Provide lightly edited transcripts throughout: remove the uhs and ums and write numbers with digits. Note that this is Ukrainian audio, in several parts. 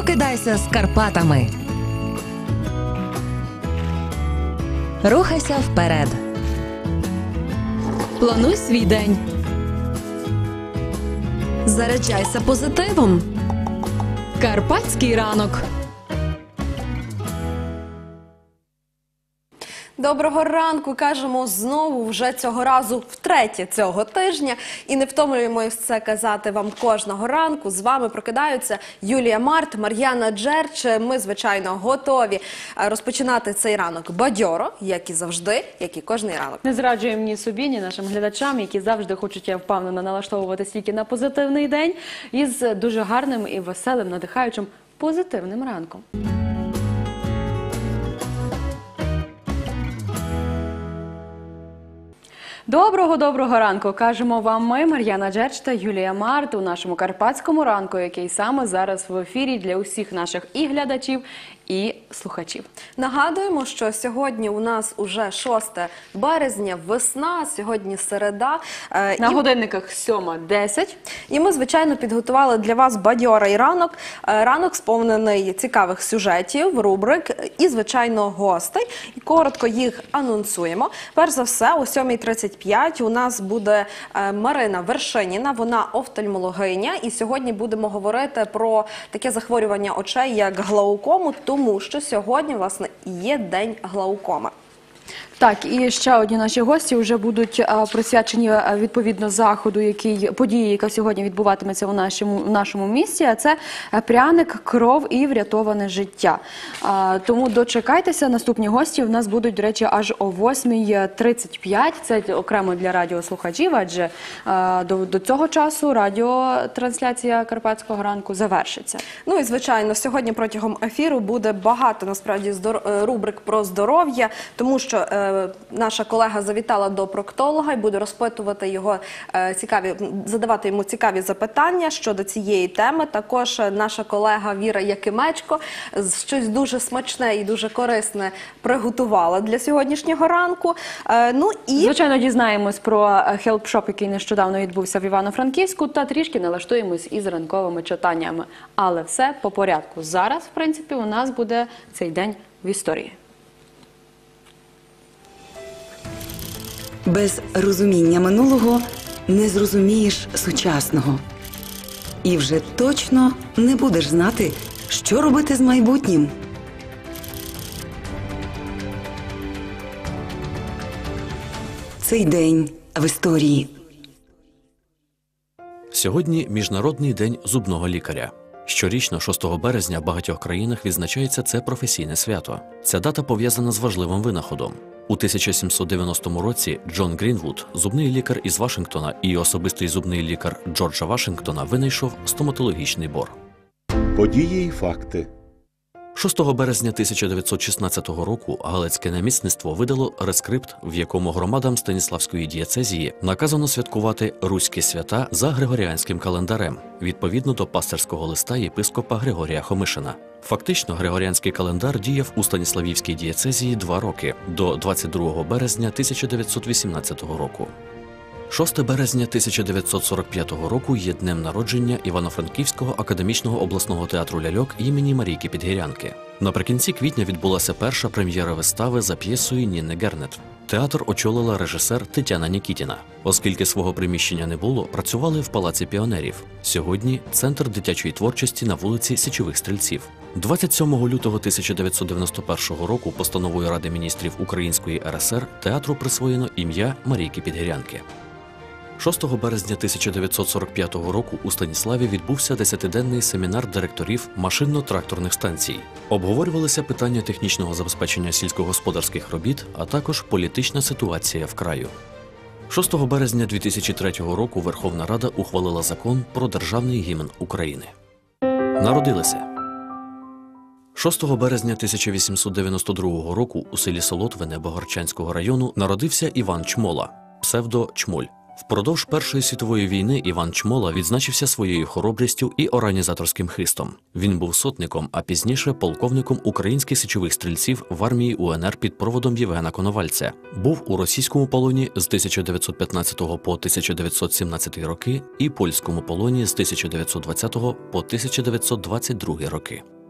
Прокидайся з Карпатами. Рухайся вперед. Плануй свій день. Заряджайся позитивом. Карпатський ранок. Доброго ранку, кажемо знову, вже цього разу втретє цього тижня. І не втомлюємося це казати вам кожного ранку. З вами прокидаються Юлія Март, Мар'яна Джерч. Ми, звичайно, готові розпочинати цей ранок бадьоро, як і завжди, як і кожний ранок. Не зраджуємо ні собі, ні нашим глядачам, які завжди хочуть, я впевнена, налаштовуватися тільки на позитивний день із дуже гарним і веселим, надихаючим позитивним ранком. Доброго ранку, кажемо вам ми, Мар'яна Джерч та Юлія Март, у нашому карпатському ранку, який саме зараз в ефірі для усіх наших і глядачів, і слухачів. Нагадуємо, що сьогодні у нас уже 6 березня, весна, сьогодні середа. На годинниках 7:10. І ми, звичайно, підготували для вас бадьорий ранок. Ранок сповнений цікавих сюжетів, рубрик і, звичайно, гостей. І коротко їх анонсуємо. Перш за все, о 7:35 у нас буде Марина Вершиніна, вона офтальмологиня. І сьогодні будемо говорити про таке захворювання очей, як глаукому, тому що сьогодні, власне, є день глаукоми. Так, і ще одні наші гості вже будуть присвячені відповідно заходу, події, яка сьогодні відбуватиметься у нашому місті, а це пряник, кров і врятоване життя. Тому дочекайтеся, наступні гості у нас будуть, до речі, аж о 8:35, це окремо для радіослухачів, адже до цього часу радіотрансляція Карпатського ранку завершиться. Ну і, звичайно, сьогодні протягом ефіру буде багато, насправді, рубрик про здоров'я, тому що наша колега завітала до проктолога і буде розпитувати його задавати йому цікаві запитання щодо цієї теми. Також наша колега Віра Якимечко щось дуже смачне і дуже корисне приготувала для сьогоднішнього ранку. Звичайно, дізнаємось про хелп-шоп, який нещодавно відбувся в Івано-Франківську, та трішки налаштуємось із ранковими читаннями. Але все по порядку. Зараз, в принципі, у нас буде цей день в історії. Без розуміння минулого не зрозумієш сучасного. І вже точно не будеш знати, що робити з майбутнім. Цей день в історії. Сьогодні Міжнародний день зубного лікаря. Щорічно, 6 березня, в багатьох країнах відзначається це професійне свято. Ця дата пов'язана з важливим винаходом. У 1790 році Джон Грінвуд, зубний лікар із Вашингтона і особистий зубний лікар Джорджа Вашингтона, винайшов стоматологічний бор. Події і факти. 6 березня 1916 року Галицьке намісництво видало рескрипт, в якому громадам Станіславської дієцезії наказано святкувати руські свята за Григоріанським календарем, відповідно до пастирського листа єпископа Григорія Хомишина. Фактично, Григоріанський календар діяв у Станіславівській дієцезії 2 роки, до 22 березня 1918 року. 6 березня 1945 року є днем народження Івано-Франківського академічного обласного театру ляльок імені Марійки Підгірянки. Наприкінці квітня відбулася перша прем'єра вистави за п'єсою Ніни Гернет. Театр очолила режисер Тетяна Нікітіна. Оскільки свого приміщення не було, працювали в Палаці піонерів. Сьогодні – Центр дитячої творчості на вулиці Січових Стрільців. 27 лютого 1991 року постановою Ради міністрів Української РСР театру присвоєно ім'я Марійки Підгірянки. 6 березня 1945 року у Станіславі відбувся 10-денний семінар директорів машинно-тракторних станцій. Обговорювалися питання технічного забезпечення сільськогосподарських робіт, а також політична ситуація в краю. 6 березня 2003 року Верховна Рада ухвалила закон про державний гімн України. Народилися. 6 березня 1892 року у селі Солотвине Богорчанського району народився Іван Чмола, псевдо Чмоль. Впродовж Першої світової війни Іван Чмола відзначився своєю хоробрістю і організаторським хистом. Він був сотником, а пізніше полковником українських січових стрільців в армії УНР під проводом Євгена Коновальця. Був у російському полоні з 1915 по 1917 роки і польському полоні з 1920 по 1922 роки.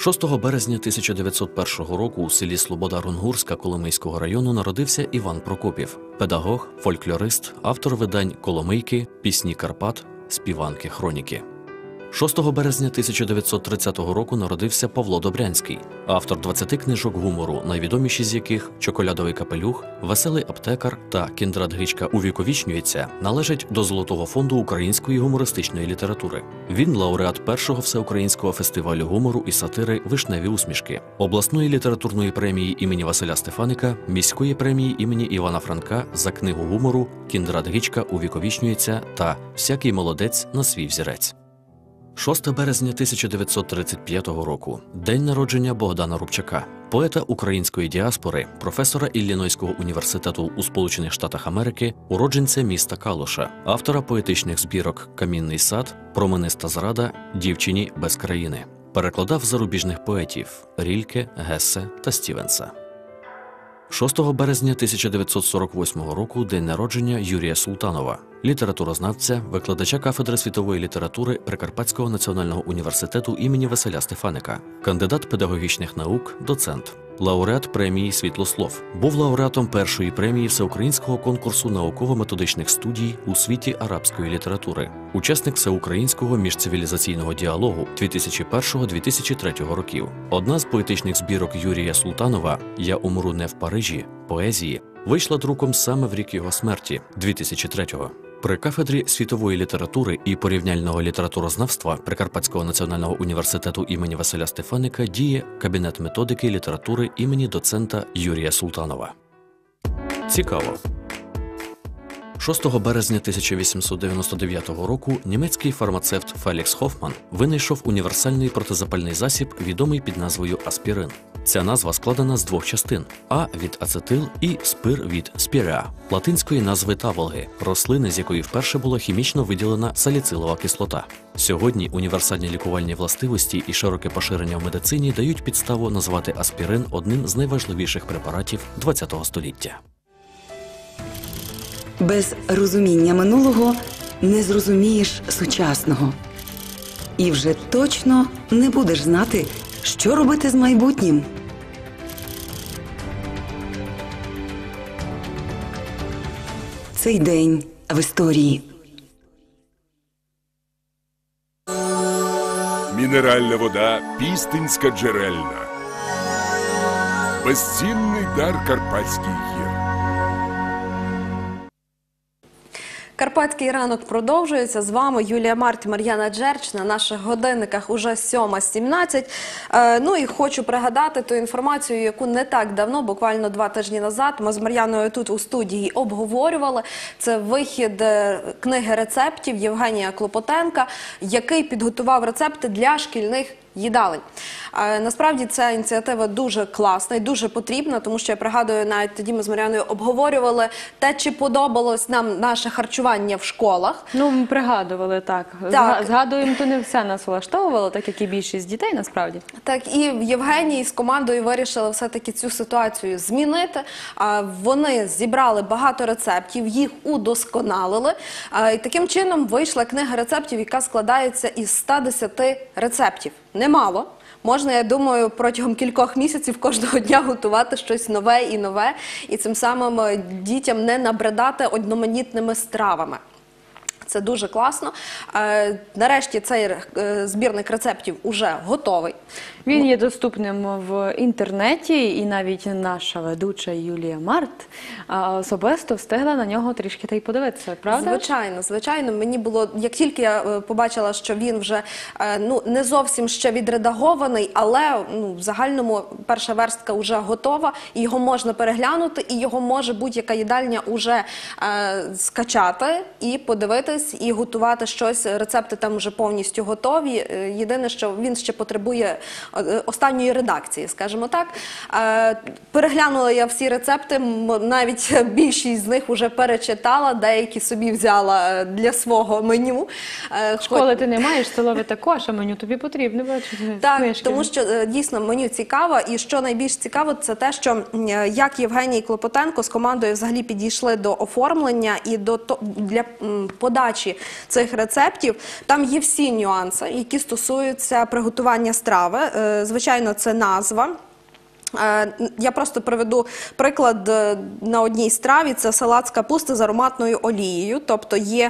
6 березня 1901 року у селі Слобода-Рунгурська Коломийського району народився Іван Прокопів – педагог, фольклорист, автор видань «Коломийки», «Пісні Карпат», «Співанки хроніки». 6 березня 1930 року народився Павло Добрянський, автор 20 книжок гумору, найвідоміші з яких «Чоколядовий капелюх», «Веселий аптекар» та «Кіндрат Грічка увіковічнюється» належать до Золотого фонду української гумористичної літератури. Він лауреат першого всеукраїнського фестивалю гумору і сатири «Вишневі усмішки», обласної літературної премії імені Василя Стефаника, міської премії імені Івана Франка за книгу гумору «Кіндрат Грічка увіковічнюється» та «Всякий молодець на свій взірець». 6 березня 1935 року – день народження Богдана Рубчака, поета української діаспори, професора Іллінойського університету у Сполучених Штатах Америки, уродженця міста Калуша, автора поетичних збірок «Камінний сад», «Промениста зрада», «Дівчині без країни». Перекладав зарубіжних поетів Рільке, Гессе та Стівенса. 6 березня 1948 року – день народження Юрія Султанова, літературознавця, викладача кафедри світової літератури Прикарпатського національного університету імені Василя Стефаника, кандидат педагогічних наук, доцент, лауреат премії «Світлослов». Був лауреатом першої премії Всеукраїнського конкурсу науково-методичних студій у світі арабської літератури, учасник Всеукраїнського міжцивілізаційного діалогу 2001-2003 років. Одна з поетичних збірок Юрія Султанова «Я умру не в Парижі» поезії вийшла друком саме в рік його смерті – 2003-го. При кафедрі світової літератури і порівняльного літературознавства Прикарпатського національного університету імені Василя Стефаника діє кабінет методики літератури імені доцента Юрія Султанова. Цікаво. 6 березня 1899 року німецький фармацевт Фелікс Хофман винайшов універсальний протизапальний засіб, відомий під назвою аспірин. Ця назва складена з двох частин – А від ацетил і спир від спіреа, латинської назви таволги, рослини, з якої вперше була хімічно виділена саліцилова кислота. Сьогодні універсальні лікувальні властивості і широке поширення в медицині дають підставу назвати аспірин одним з найважливіших препаратів ХХ століття. Без розуміння минулого не зрозумієш сучасного. І вже точно не будеш знати, що робити з майбутнім. Цей день в історії. Мінеральна вода Пістинська джерельна. Безцінний дар Карпатських гір. Карпатський ранок продовжується. З вами Юлія Март, Мар'яна Джерч. На наших годинниках уже 7:17. Ну і хочу пригадати ту інформацію, яку не так давно, буквально 2 тижні назад, ми з Мар'яною тут у студії обговорювали. Це вихід книги рецептів Євгенія Клопотенка, який підготував рецепти для шкільних їдалень. Насправді ця ініціатива дуже класна і дуже потрібна, тому що я пригадую, навіть тоді ми з Мар'яною обговорювали те, чи подобалось нам наше харчування в школах. Ну, ми пригадували, так. Згадуємо, то не все нас влаштовувало, так як і більшість дітей, насправді. Так, і Євгеній з командою вирішили все-таки цю ситуацію змінити. Вони зібрали багато рецептів, їх удосконалили. І таким чином вийшла книга рецептів, яка складається із 110 рецептів. Немало. Можна, я думаю, протягом кількох місяців кожного дня готувати щось нове і нове, і цим самим дітям не набридати одноманітними стравами. Це дуже класно. Нарешті цей збірник рецептів уже готовий. Він є доступним в інтернеті, і навіть наша ведуча Юлія Март особисто встигла на нього трішки та й подивитися, правда? Звичайно, звичайно. Мені було, як тільки я побачила, що він вже не зовсім ще відредагований, але в загальному перша верстка вже готова, і його можна переглянути, і його може будь-яка їдальня вже скачати і подивитись, і готувати щось. Рецепти там вже повністю готові. Єдине, що він ще потребує останньої редакції, скажімо так. Переглянула я всі рецепти, навіть більшість з них вже перечитала, деякі собі взяла для свого меню. Школи ти не маєш, столове також, а меню тобі потрібно. Так, тому що дійсно меню цікаво, і що найбільш цікаво, це те, що як Євгеній Клопотенко з командою взагалі підійшли до оформлення і для подачі подачі цих рецептів. Там є всі нюанси, які стосуються приготування страви. Звичайно, це назва. Я просто приведу приклад на одній страві. Це салат з капусти з ароматною олією. Тобто є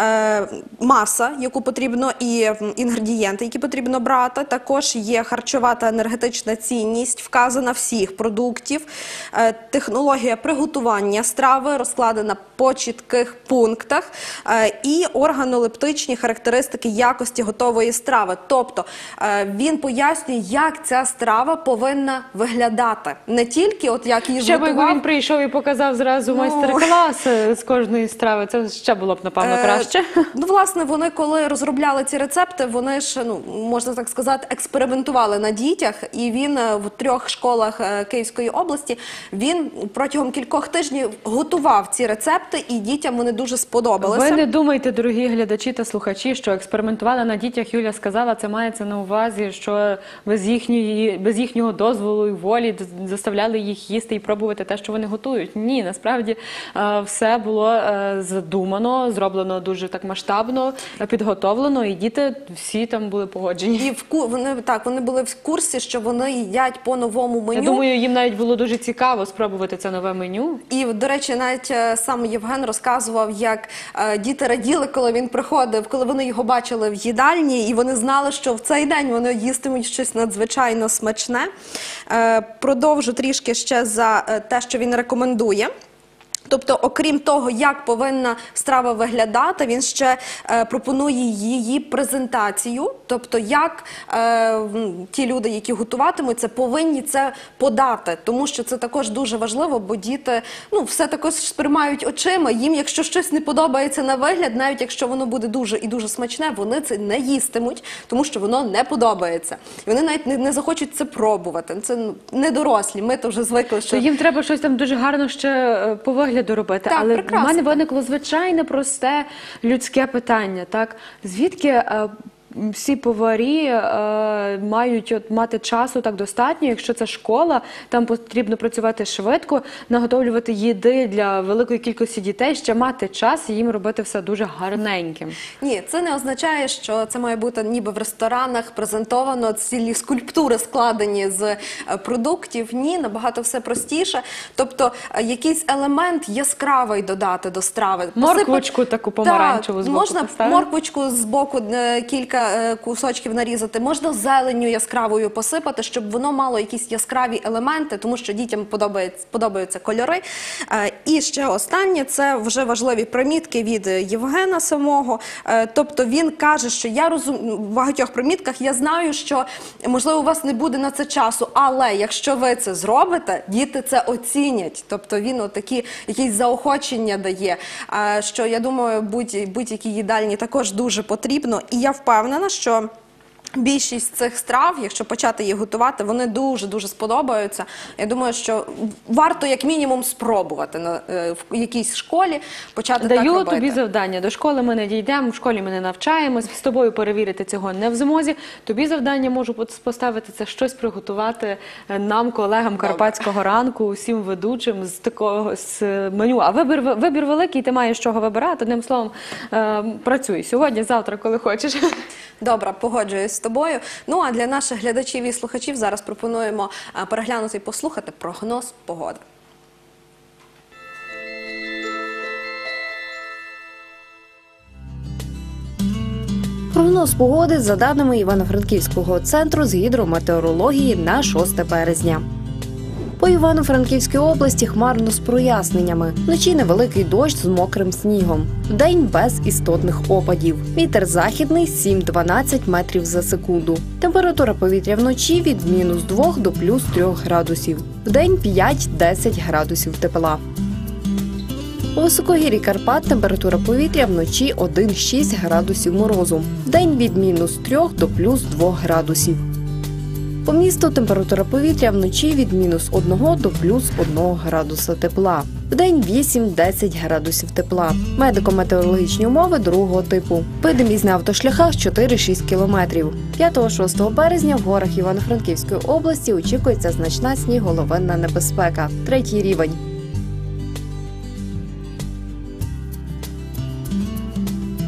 маса, яку потрібно, і інгредієнти, які потрібно брати. Також є харчова та енергетична цінність, вказана всіх продуктів. Технологія приготування страви розкладена по чітких пунктах. І органолептичні характеристики якості готової страви. Тобто він пояснює, як ця страва повинна виглядати. Не тільки от як її Ще б зготував. він прийшов і показав зразу майстер-клас з кожної страви. Це ще було б, напевно, краще. Ну, власне, вони, коли розробляли ці рецепти, вони ж, можна так сказати, експериментували на дітях. І він в 3 школах Київської області, він протягом кількох тижнів готував ці рецепти, і дітям вони дуже сподобалися. Ви не думайте, дорогі глядачі та слухачі, що експериментували на дітях, Юля сказала, це мається на увазі, що без їхнього дозволу і волі заставляли їх їсти і пробувати те, що вони готують. Ні, насправді все було задумано, зроблено дуже так масштабно, підготовлено, і діти всі там були погоджені. І вони були в курсі, що вони їдять по новому меню. Я думаю, їм навіть було дуже цікаво спробувати це нове меню. І, до речі, навіть сам Євген розказував, як діти раділи, коли він приходив, коли вони його бачили в їдальні, і вони знали, що в цей день вони їстимуть щось надзвичайно смачне. Продовжу трішки ще за те, що він рекомендує. Тобто, окрім того, як повинна страва виглядати, він ще пропонує її презентацію. Тобто, як ті люди, які готуватимуться, повинні це подати. Тому що це також дуже важливо, бо діти все також сприймають очима. Їм, якщо щось не подобається на вигляд, навіть якщо воно буде дуже і дуже смачне, вони це не їстимуть, тому що воно не подобається. І вони навіть не захочуть це пробувати. Це не дорослі, ми то вже звикли. Що... То їм треба щось там дуже гарно ще по вигляду робити. Так, але прекрасно. в мене виникло звичайне просте людське питання. Так? Звідки всі поварі мають мати часу так достатньо, якщо це школа, там потрібно працювати швидко, наготовлювати їди для великої кількості дітей, ще мати час і їм робити все дуже гарненьким. Ні, це не означає, що це має бути ніби в ресторанах презентовано, цілі скульптури складені з продуктів. Ні, набагато все простіше. Тобто якийсь елемент яскравий додати до страви. Морквочку таку помаранчеву збоку можна поставити. морквочку збоку кілька кусочків нарізати, можна зеленню яскравою посипати, щоб воно мало якісь яскраві елементи, тому що дітям подобаються кольори. І ще останнє, це вже важливі примітки від Євгена самого. Тобто він каже, що в багатьох примітках я знаю, що, можливо, у вас не буде на це часу, але якщо ви це зробите, діти це оцінять. Тобто він отакі якісь заохочення дає, що, я думаю, будь-якій їдальні також дуже потрібно. І я впевнена, що більшість цих страв, якщо почати їх готувати, вони дуже-дуже сподобаються. Я думаю, що варто як мінімум спробувати в якійсь школі почати так робити. Даю тобі завдання. До школи ми не дійдемо, в школі ми не навчаємось, з тобою перевірити цього не в змозі. Тобі завдання можу поставити – це щось приготувати нам, колегам Карпатського ранку, усім ведучим з меню. А вибір великий, ти маєш чого вибирати. Одним словом, працюй сьогодні, завтра, коли хочеш. Добре, погоджуюсь з тобою. Ну, а для наших глядачів і слухачів зараз пропонуємо переглянути і послухати прогноз погоди. Прогноз погоди за даними Івано-Франківського центру з гідрометеорології на 6 березня. По Івано-Франківській області хмарно з проясненнями. Вночі невеликий дощ з мокрим снігом. Вдень без істотних опадів. Вітер західний 7-12 метрів за секунду. Температура повітря вночі від -2 до +3 градусів. Вдень 5-10 градусів тепла. У високогір'ї Карпат температура повітря вночі 1-6 градусів морозу. Вдень від -3 до +2 градусів. По місту температура повітря вночі від -1 до +1 градуса тепла. Вдень 8-10 градусів тепла. Медико-метеорологічні умови другого типу. Видимість на автошляхах 4-6 кілометрів. 5-6 березня в горах Івано-Франківської області очікується значна сніголовинна небезпека. 3-й рівень.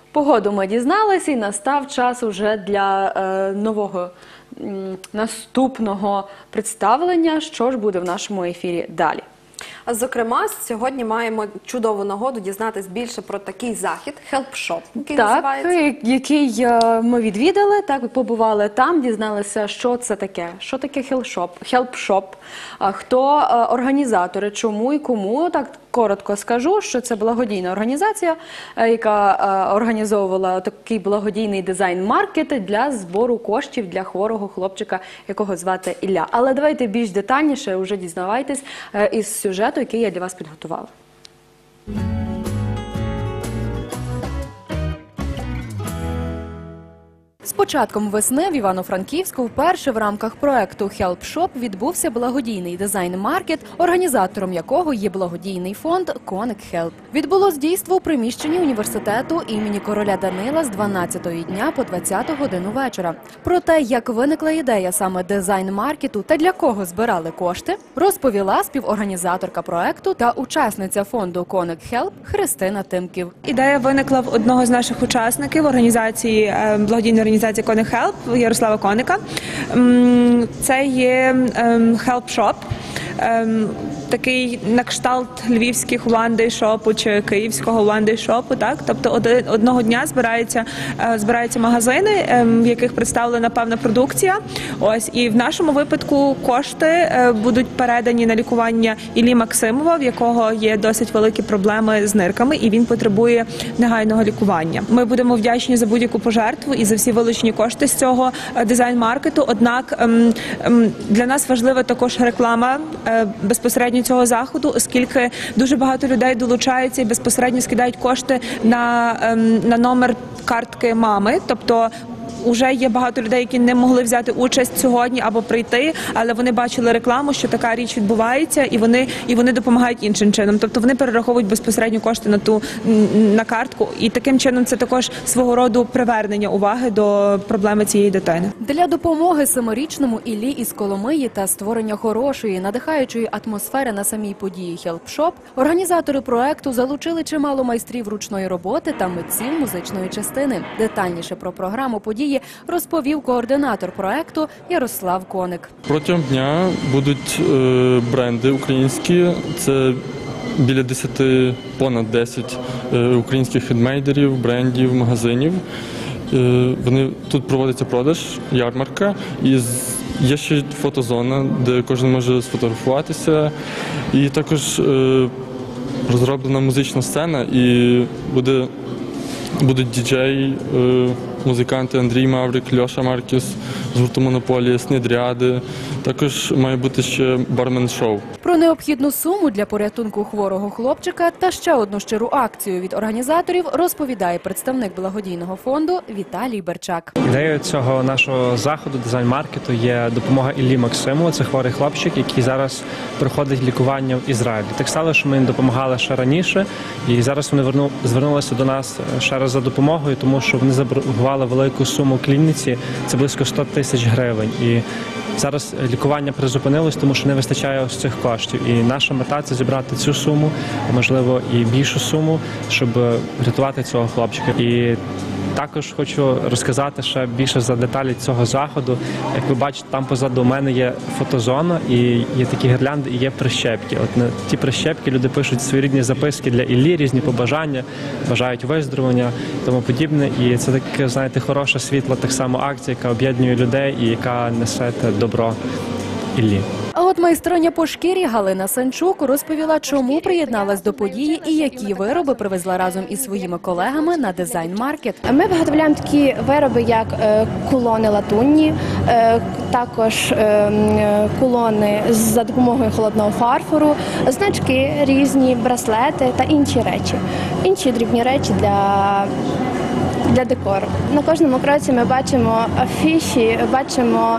Погоду ми дізналися, і настав час уже для нового наступного представлення, що ж буде в нашому ефірі далі. Зокрема, сьогодні маємо чудову нагоду дізнатись більше про такий захід Help Shop, який Так, називається. який ми відвідали, так, побували там, дізналися, що це таке. Що таке Help Shop, хто організатори, чому і кому. Так, коротко скажу, що це благодійна організація, яка організовувала такий благодійний дизайн-маркет для збору коштів для хворого хлопчика, якого звати Ілля. Але давайте більш детальніше вже дізнавайтесь із сюжету, який я для вас підготувала. З початком весни в Івано-Франківську вперше в рамках проекту Help Shop відбувся благодійний дизайн-маркет, організатором якого є благодійний фонд Коник Help. Відбулось дійство у приміщенні університету імені короля Данила з 12-ї дня по 20-ту годину вечора. Про те, як виникла ідея саме дизайн-маркету та для кого збирали кошти, розповіла співорганізаторка проекту та учасниця фонду Коник Help Христина Тимків. Ідея виникла в одного з наших учасників організації, благодійної організації Коник Help, Ярослава Коника. Це є Help Shop, такий на кшталт львівських One Day Shop чи київського One Day Shop, так? Тобто одного дня збираються магазини, в яких представлена певна продукція. Ось, і в нашому випадку кошти будуть передані на лікування Іллі Максимова, в якого є досить великі проблеми з нирками, і він потребує негайного лікування. Ми будемо вдячні за будь-яку пожертву і за всі вилучені кошти з цього дизайн-маркету. Однак для нас важлива також реклама безпосередньо цього заходу, оскільки дуже багато людей долучаються і безпосередньо скидають кошти на номер картки мами. Тобто уже є багато людей, які не могли взяти участь сьогодні або прийти, але вони бачили рекламу, що така річ відбувається, і вони допомагають іншим чином. Тобто вони перераховують безпосередньо кошти на картку, і таким чином це також свого роду привернення уваги до проблеми цієї дитини. Для допомоги 7-річному Іллі із Коломиї та створення хорошої, надихаючої атмосфери на самій події Help Shop організатори проекту залучили чимало майстрів ручної роботи та митців музичної частини. Детальніше про програму події розповів координатор проекту Ярослав Коник. Протягом дня будуть бренди українські, це біля 10, понад 10 українських хендмейдерів, брендів, магазинів. Тут проводиться продаж, ярмарка, і є ще фотозона, де кожен може сфотографуватися. І також розроблена музична сцена, і будуть діджеї, музиканти Андрій Маврик, Льоша Маркіс з гурту «Монополія», Снидряди. Також має бути ще бармен-шоу. Про необхідну суму для порятунку хворого хлопчика та ще одну щиру акцію від організаторів розповідає представник благодійного фонду Віталій Берчак. Ідеєю цього нашого заходу, дизайн-маркету, є допомога Іллі Максимову. Це хворий хлопчик, який зараз проходить лікування в Ізраїлі. Так стало, що ми їм допомагали ще раніше, і зараз вони звернулися до нас ще раз за допомогою, тому що вони заборгували велику суму клініці, це близько 100 тисяч гривень. І зараз лікування призупинилось, тому що не вистачає ось цих коштів. І наша мета – це зібрати цю суму, можливо, і більшу суму, щоб врятувати цього хлопчика. І також хочу розказати ще більше за деталі цього заходу. Як ви бачите, там позаду мене є фотозона, і є такі гірлянди, і є прищепки. От на ті прищепки люди пишуть своєрідні записки для Іллі, різні побажання, бажають виздоровлення і тому подібне. І це така, знаєте, хороша, світла так само акція, яка об'єднує людей і яка несе те добро Іллі. А от майстриня по шкірі Галина Санчук розповіла, чому приєдналась до події і які вироби привезла разом із своїми колегами на дизайн-маркет. Ми виготовляємо такі вироби, як кулони латунні, також кулони за допомогою холодного фарфору, значки різні, браслети та інші речі. Інші дрібні речі для декору. На кожному кроці ми бачимо афіші, бачимо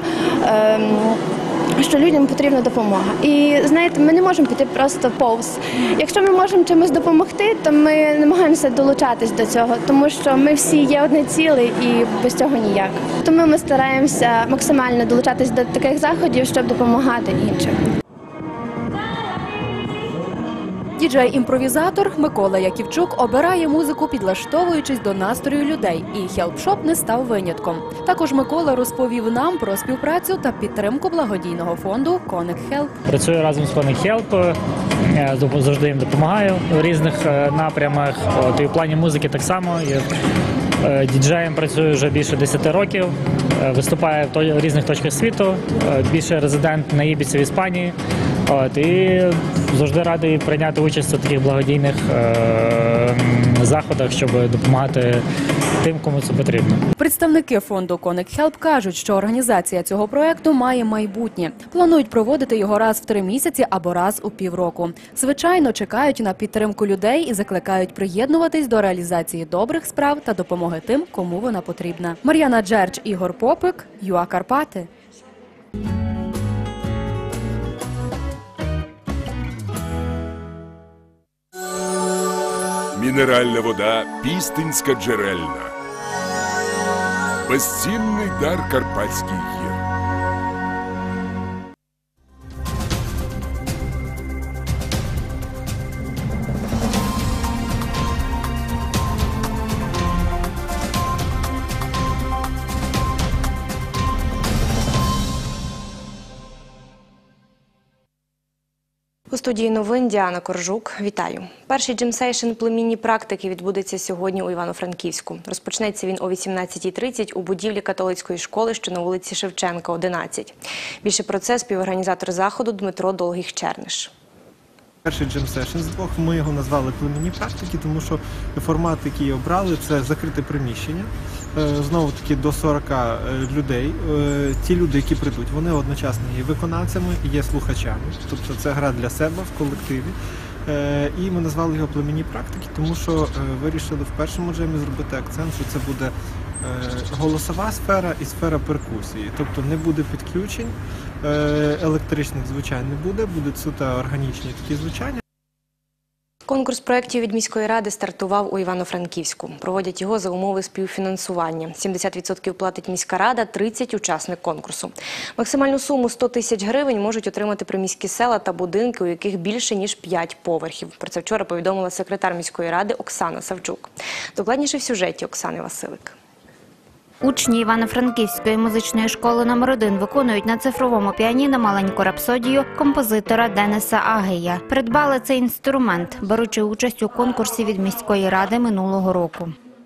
що людям потрібна допомога. І, знаєте, ми не можемо піти просто повз. Якщо ми можемо чимось допомогти, то ми намагаємося долучатись до цього, тому що ми всі є одне ціле і без цього ніяк. Тому ми стараємося максимально долучатись до таких заходів, щоб допомагати іншим. Діджей-імпровізатор Микола Яківчук обирає музику, підлаштовуючись до настрою людей, і хелп-шоп не став винятком. Також Микола розповів нам про співпрацю та підтримку благодійного фонду Connect Help. Працюю разом з Connect Help, завжди їм допомагаю в різних напрямах. І в плані музики так само. Діджеєм працюю вже більше 10 років, виступаю в різних точках світу, більше резидент на Ібіці в Іспанії. І завжди радий прийняти участь у таких благодійних заходах, щоб допомагати тим, кому це потрібно. Представники фонду Connect Help кажуть, що організація цього проекту має майбутнє. Планують проводити його раз в 3 місяці або раз у півроку. Звичайно, чекають на підтримку людей і закликають приєднуватись до реалізації добрих справ та допомоги тим, кому вона потрібна. Мар'яна Джердж, Ігор Попик, ЮА Карпати. Мінеральна вода Пістинська джерельна. Безцінний дар Карпатських гір. У студії новин Діана Коржук. Вітаю. Перший джемсейшн племінні практики відбудеться сьогодні у Івано-Франківську. Розпочнеться він о 18:30 у будівлі католицької школи, що на вулиці Шевченка, 11. Більше про це співорганізатор заходу Дмитро Долгих-Черниш. Перший джем-сешн з двох, ми його назвали племінні практики, тому що формат, який обрали, це закрите приміщення, знову-таки до 40 людей. Ті люди, які прийдуть, вони одночасно є виконавцями і є слухачами, тобто це гра для себе в колективі. І ми назвали його племінні практики, тому що вирішили в першому джемі зробити акцент, що це буде голосова сфера і сфера перкусії. Тобто не буде підключень, електричних звичайно не буде, будуть суто органічні такі звучання. Конкурс проєктів від міської ради стартував у Івано-Франківську. Проводять його за умови співфінансування. 70% платить міська рада, 30% – учасник конкурсу. Максимальну суму 100 тисяч гривень можуть отримати приміські села та будинки, у яких більше, ніж 5 поверхів. Про це вчора повідомила секретар міської ради Оксана Савчук. Докладніше в сюжеті Оксани Василик. Учні Івано-Франківської музичної школи №1 виконують на цифровому піаніно маленьку рапсодію композитора Дениса Агея. Придбали цей інструмент, беручи участь у конкурсі від міської ради минулого року.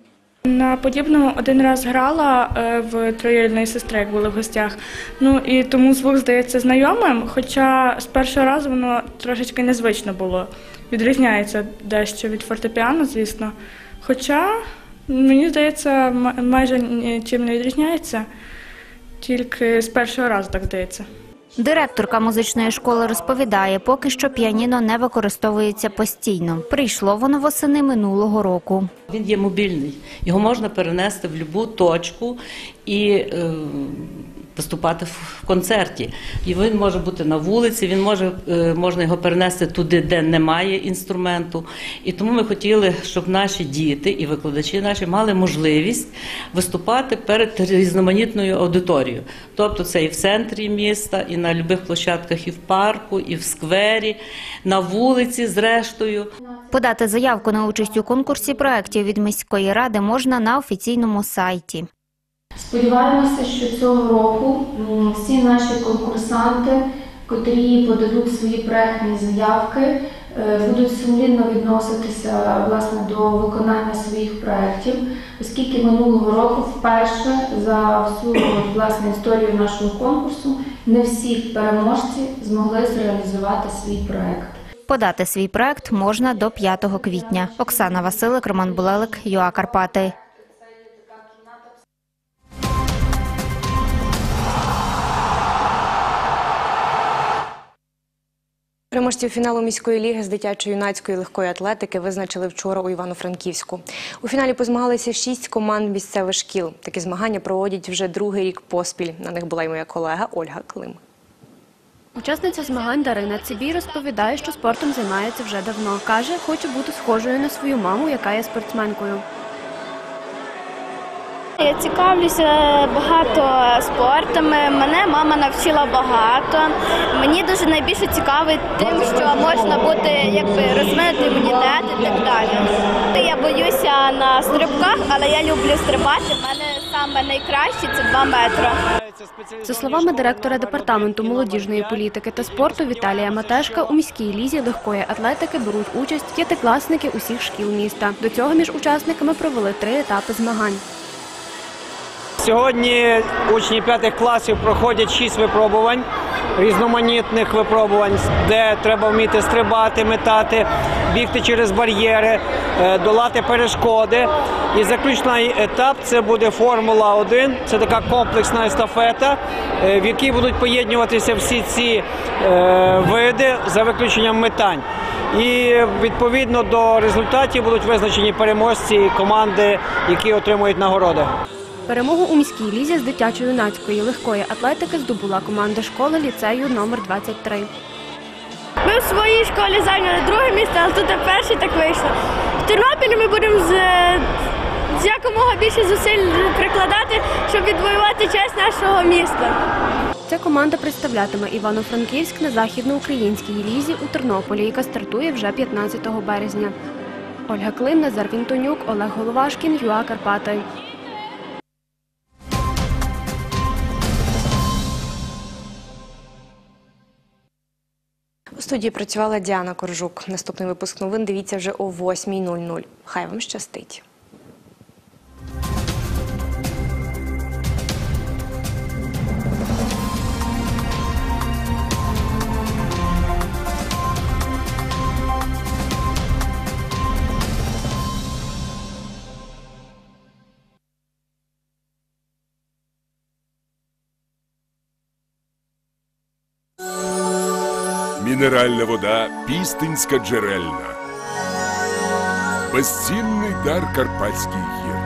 На подібному один раз грала в троюрідної сестри, як були в гостях. І тому звук здається знайомим, хоча з першого разу воно трошечки незвично було. Відрізняється дещо від фортепіано, звісно. Хоча, мені здається, майже нічим не відрізняється, тільки з першого разу так здається. Директорка музичної школи розповідає, поки що піаніно не використовується постійно. Прийшло воно восени минулого року. Він є мобільний, його можна перенести в будь-яку точку і виступати в концерті. І він може бути на вулиці, можна його перенести туди, де немає інструменту. І тому ми хотіли, щоб наші діти і викладачі наші мали можливість виступати перед різноманітною аудиторією. Тобто це і в центрі міста, і на будь-яких площадках, і в парку, і в сквері, на вулиці зрештою. Подати заявку на участь у конкурсі проєктів від міської ради можна на офіційному сайті. Сподіваємося, що цього року всі наші конкурсанти, котрі подадуть свої проєктні заявки, будуть сумлінно відноситися власне до виконання своїх проєктів, оскільки минулого року вперше за всю власне історію нашого конкурсу не всі переможці змогли зреалізувати свій проєкт. Подати свій проєкт можна до 5 квітня. Оксана Василик, Роман Булелик, ЮА Карпати. Переможців фіналу міської ліги з дитячо-юнацької легкої атлетики визначили вчора у Івано-Франківську. У фіналі позмагалися 6 команд місцевих шкіл. Такі змагання проводять вже другий рік поспіль. На них була й моя колега Ольга Клим. Учасниця змагань Дарина Цибій розповідає, що спортом займається вже давно. Каже, хоче бути схожою на свою маму, яка є спортсменкою. Я цікавлюся багато спортами, мене мама навчила багато. Мені дуже найбільше цікавить тим, що можна бути розвинути імунітет і так далі. Я боюся на стрибках, але я люблю стрибати. У мене саме найкраще – це 2 метри. За словами директора департаменту молодіжної політики та спорту Віталія Матешка, у міській лізі легкої атлетики беруть участь 5-класники усіх шкіл міста. До цього між учасниками провели 3 етапи змагань. Сьогодні учні 5 класів проходять 6 випробувань, різноманітних випробувань, де треба вміти стрибати, метати, бігти через бар'єри, долати перешкоди. І заключний етап – це буде Формула-1, це така комплексна естафета, в якій будуть поєднуватися всі ці види за виключенням метань. І відповідно до результатів будуть визначені переможці і команди, які отримують нагороди. Перемогу у міській лізі з дитячо-юнацької легкої атлетики здобула команда школи ліцею номер 23. Ми в своїй школі зайняли 2 місце, але тут перше так вийшло. В Тернополі ми будемо з якомога більше зусиль прикладати, щоб відвоювати честь нашого міста. Ця команда представлятиме Івано-Франківськ на західноукраїнській лізі у Тернополі, яка стартує вже 15 березня. Ольга Клим, Назар Вінтонюк, Олег Головашкін, ЮА Карпати. У студії працювала Діана Коржук. Наступний випуск новин дивіться вже о 8:00. Хай вам щастить. Мінеральна вода Пістинська джерельна. Безцінний дар Карпатських гір.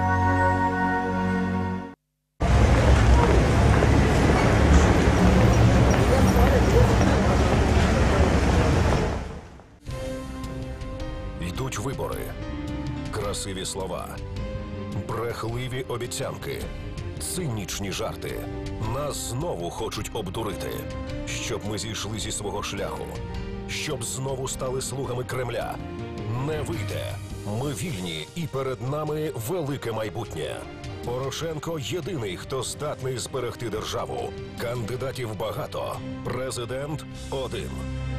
Йдуть вибори. Красиві слова. Брехливі обіцянки. Цинічні жарти. Нас знову хочуть обдурити. Щоб ми зійшли зі свого шляху. Щоб знову стали слугами Кремля. Не вийде. Ми вільні і перед нами велике майбутнє. Порошенко єдиний, хто здатний зберегти державу. Кандидатів багато. Президент один.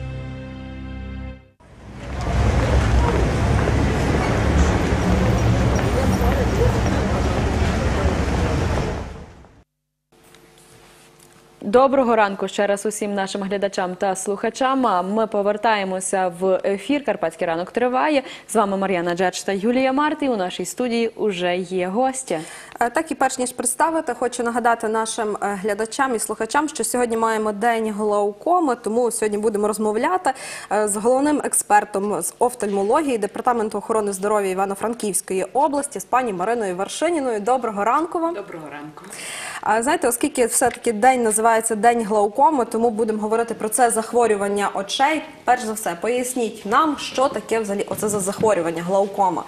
Доброго ранку ще раз усім нашим глядачам та слухачам. Ми повертаємося в ефір. Карпатський ранок триває. З вами Мар'яна Джерч та Юлія Марти. У нашій студії уже є гості. Так і перш ніж представити, хочу нагадати нашим глядачам і слухачам, що сьогодні маємо день глаукоми, тому сьогодні будемо розмовляти з головним експертом з офтальмології Департаменту охорони здоров'я Івано-Франківської області, з пані Мариною Вершиніною. Доброго ранку вам. Доброго ранку. Знаєте, оскільки все-таки день називається День глаукоми, тому будемо говорити про це захворювання очей. Перш за все, поясніть нам, що таке взагалі оце за захворювання глаукома.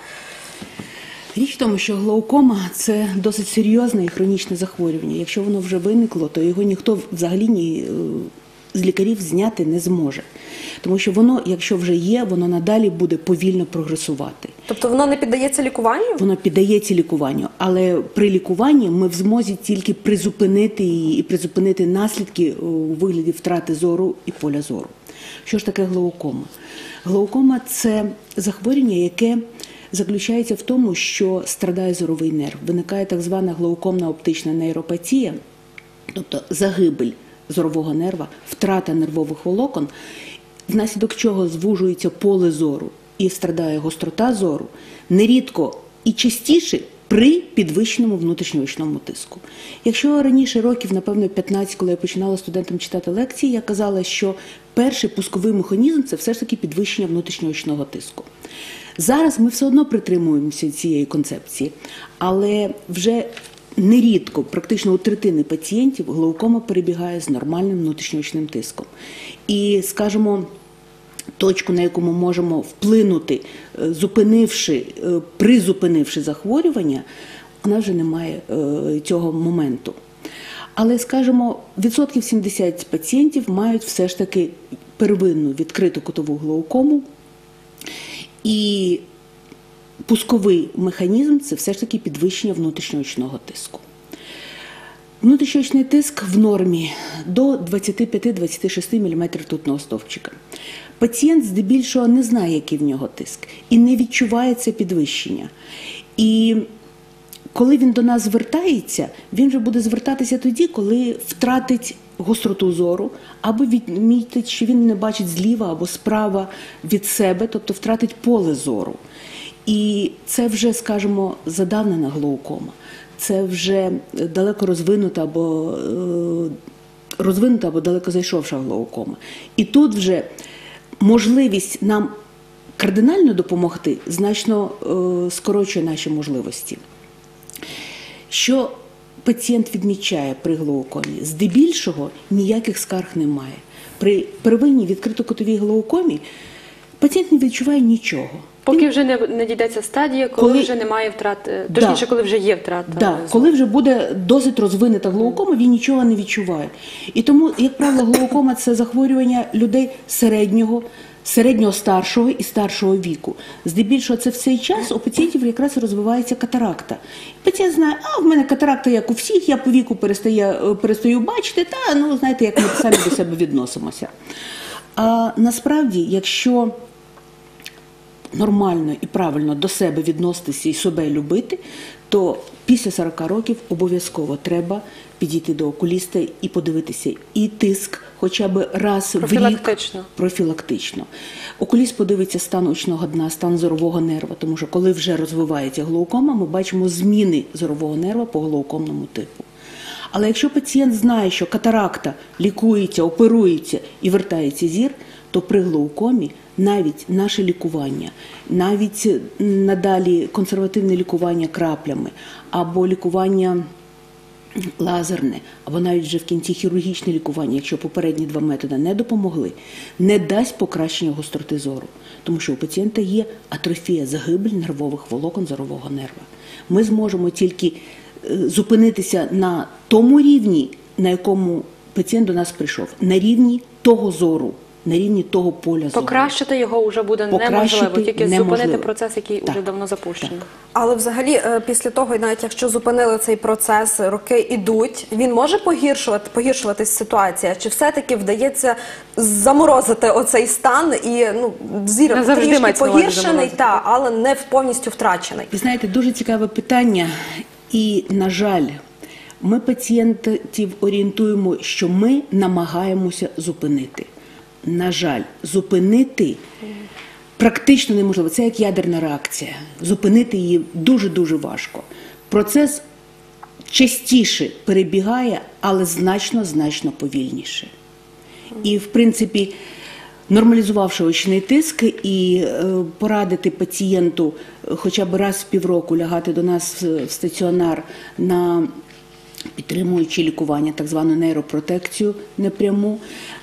Річ в тому, що глаукома – це досить серйозне і хронічне захворювання. Якщо воно вже виникло, то його ніхто взагалі з лікарів зняти не зможе. Тому що воно, якщо вже є, воно надалі буде повільно прогресувати. Тобто воно не піддається лікуванню? Воно піддається лікуванню, але при лікуванні ми в змозі тільки призупинити її і призупинити наслідки у вигляді втрати зору і поля зору. Що ж таке глаукома? Глаукома – це захворювання, яке заключається в тому, що страдає зоровий нерв. Виникає так звана глаукомна оптична нейропатія, тобто загибель зорового нерва, втрата нервових волокон, внаслідок чого звужується поле зору і страдає гострота зору, нерідко і частіше при підвищеному внутрішньоочному тиску. Якщо раніше років, напевно, 15, коли я починала студентам читати лекції, я казала, що перший пусковий механізм – це все ж таки підвищення внутрішньоочного тиску. Зараз ми все одно притримуємося цієї концепції, але вже нерідко, практично у третини пацієнтів, глаукома перебігає з нормальним внутрішньоочним тиском. І, скажімо, точку, на яку ми можемо вплинути, призупинивши захворювання, у нас вже немає цього моменту. Але, скажімо, 70% пацієнтів мають все ж таки первинну відкриту кутову глаукому, і пусковий механізм – це все ж таки підвищення внутрішньоочного тиску. Внутрішньоочний тиск в нормі до 25-26 мм ртутного стовпчика. Пацієнт здебільшого не знає, який в нього тиск, і не відчуває це підвищення. І коли він до нас звертається, він вже буде звертатися тоді, коли втратить гостроту зору, або відмітить, що він не бачить зліва або справа від себе, тобто втратить поле зору. І це вже, скажімо, задавнена глаукома. Це вже далеко розвинута або далеко зайшовша глаукома. І тут вже можливість нам кардинально допомогти значно скорочує наші можливості. Що пацієнт відмічає при глаукомі? Здебільшого ніяких скарг немає. При первинній відкритокутовій глаукомі пацієнт не відчуває нічого. Поки вже не дійдеться стадія, коли вже немає втрати, точніше, коли вже є втрата. Так, коли вже буде досить розвинута глаукома, він нічого не відчуває. І тому, як правило, глаукома – це захворювання людей середньо-старшого і старшого віку. Здебільшого це в цей час у пацієнтів якраз розвивається катаракта. Пацієнт знає, в мене катаракта як у всіх, я по віку перестаю бачити, знаєте, як ми самі до себе відносимося. А насправді, якщо нормально і правильно до себе відноситися і себе любити, то після 40 років обов'язково треба підійти до окуліста і подивитися і тиск хоча б раз в рік. Профілактично. Окуліст подивиться стан очного дна, стан зорового нерва, тому що коли вже розвивається глаукома, ми бачимо зміни зорового нерва по глаукомному типу. Але якщо пацієнт знає, що катаракта лікується, оперується і вертається зір, то при глаукомі навіть наше лікування, навіть надалі консервативне лікування краплями, або лікування лазерне, або навіть вже в кінці хірургічне лікування, якщо попередні 2 методи не допомогли, не дасть покращення гостроти зору. Тому що у пацієнта є атрофія, загибель нервових волокон зорового нерва. Ми зможемо тільки зупинитися на тому рівні, на якому пацієнт до нас прийшов, на рівні того зору, на рівні того поля зору. Покращити його вже буде неможливо, тільки зупинити процес, який вже давно запущений. Але взагалі після того, навіть якщо зупинили цей процес, роки йдуть, він може погіршуватись ситуація? Чи все-таки вдається заморозити оцей стан і зір трішки погіршений, але не повністю втрачений? Ви знаєте, дуже цікаве питання. І, на жаль, ми пацієнтів орієнтуємо, що ми намагаємося зупинити. На жаль, зупинити практично неможливо. Це як ядерна реакція. Зупинити її дуже-дуже важко. Процес частіше перебігає, але значно повільніше. І, в принципі, нормалізувавши очний тиск і порадити пацієнту хоча б раз в півроку лягати до нас в стаціонар на підтримуючи лікування, так звану нейропротекцію непряму,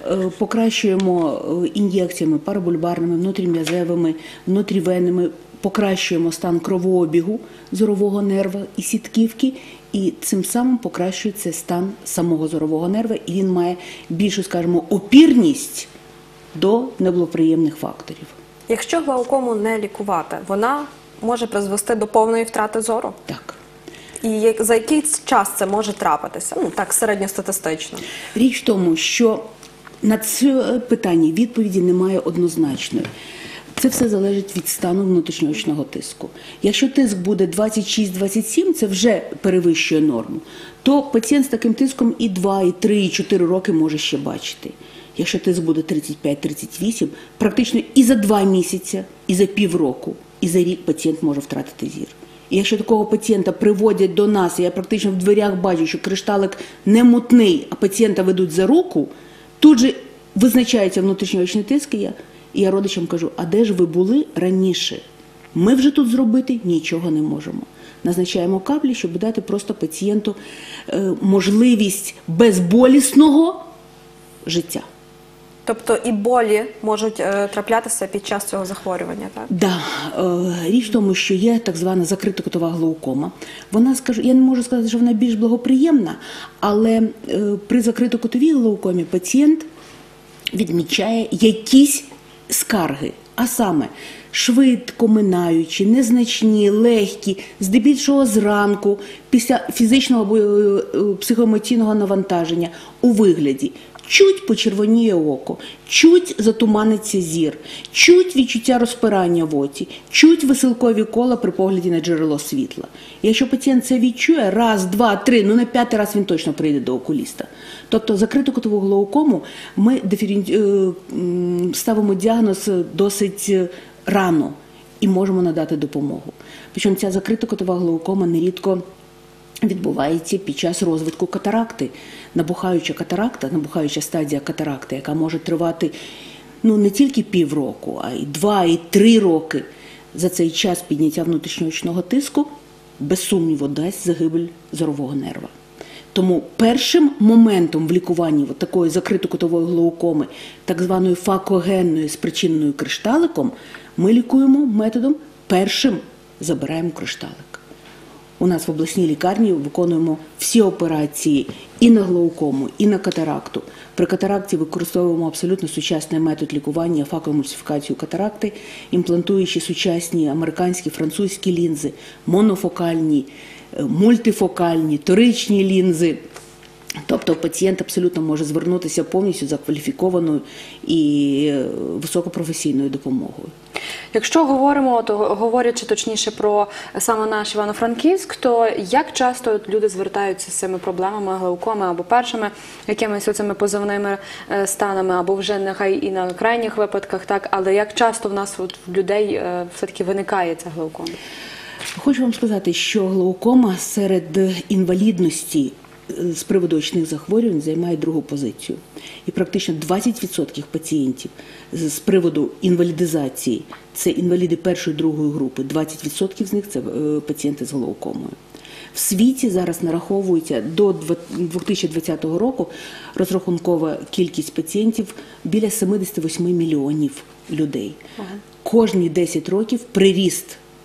покращуємо ін'єкціями парабульбарними, внутрім'язевими, внутрівенними, покращуємо стан кровообігу зорового нерва і сітківки, і цим самим покращується стан самого зорового нерва, і він має більшу, скажімо, опірність до неблагоприємних факторів. Якщо глаукому не лікувати, вона може призвести до повної втрати зору? Так. І за який час це може трапитися? Так, середньостатистично. Річ в тому, що на це питання відповіді немає однозначної. Це все залежить від стану внутрішньоочного тиску. Якщо тиск буде 26-27, це вже перевищує норму, то пацієнт з таким тиском і 2, і 3, і 4 роки може ще бачити. Якщо тиск буде 35-38, практично і за 2 місяці, і за півроку, і за рік пацієнт може втратити зір. І якщо такого пацієнта приводять до нас, і я практично в дверях бачу, що кришталик не мутний, а пацієнта ведуть за руку, тут же визначається внутрішньоочний тиск, і я родичам кажу, а де ж ви були раніше? Ми вже тут зробити нічого не можемо. Назначаємо каплі, щоб дати просто пацієнту можливість безболісного життя. Тобто і болі можуть траплятися під час цього захворювання, так? Да. Річ в тому, що є так звана закрита кутова глаукома. Вона, скажу, я не можу сказати, що вона більш благоприємна, але при закритокутовій глаукомі пацієнт відмічає якісь скарги, а саме швидко минаючі, незначні, легкі, здебільшого зранку, після фізичного або психоемоційного навантаження у вигляді чуть почервоніє око, чуть затуманиться зір, чуть відчуття розпирання в оці, чуть веселкові кола при погляді на джерело світла. Якщо пацієнт це відчує, раз, два, три, на п'ятий раз він точно прийде до окуліста. Тобто закриту кутову глаукому ми ставимо діагноз досить рано і можемо надати допомогу. Причому ця закрита кутова глаукома нерідко відбувається під час розвитку катаракти. Набухаюча стадія катаракти, яка може тривати не тільки півроку, а й 2, і 3 роки. За цей час підняття внутрішньоочного тиску, без сумніву, дасть загибель зорового нерва. Тому першим моментом в лікуванні такої закритокутової глаукоми, так званої факогенної, спричиненою кришталиком, ми лікуємо методом першим забираємо кришталик. У нас в обласній лікарні виконуємо всі операції і на глаукому, і на катаракту. При катаракті використовуємо абсолютно сучасний метод лікування, факоемульсифікацію катаракти, імплантуючи сучасні американські, французькі лінзи, монофокальні, мультифокальні, торичні лінзи. Тобто пацієнт абсолютно може звернутися повністю за кваліфікованою і високопрофесійною допомогою. Якщо говорячи точніше про саме наш Івано-Франківськ, то як часто люди звертаються з цими проблемами глаукоми або першими якимись оцими позовними станами, або вже нехай і на крайніх випадках, так, але як часто в нас в людей все-таки виникає ця глаукома? Хочу вам сказати, що глаукома серед інвалідності з приводу очних захворювань займає другу позицію. І практично 20% пацієнтів з приводу інвалідизації – це інваліди першої, другої групи, 20% з них – це пацієнти з глаукомою. В світі зараз нараховується до 2020 року розрахункова кількість пацієнтів біля 78 мільйонів людей. Кожні 10 років приріст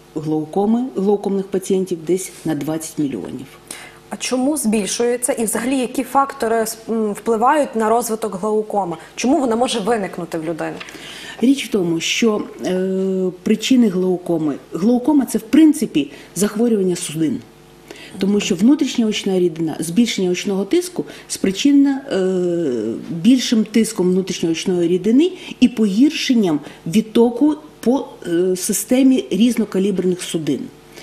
глаукомних пацієнтів десь на 20 мільйонів. А чому збільшується і взагалі які фактори впливають на розвиток глаукоми? Чому вона може виникнути в людини? Річ в тому, що причини глаукома – це в принципі захворювання судин. Тому що внутрішня очна рідина, збільшення очного тиску спричинено більшим тиском внутрішньоочної рідини і погіршенням відтоку по системі різнокаліберних судин.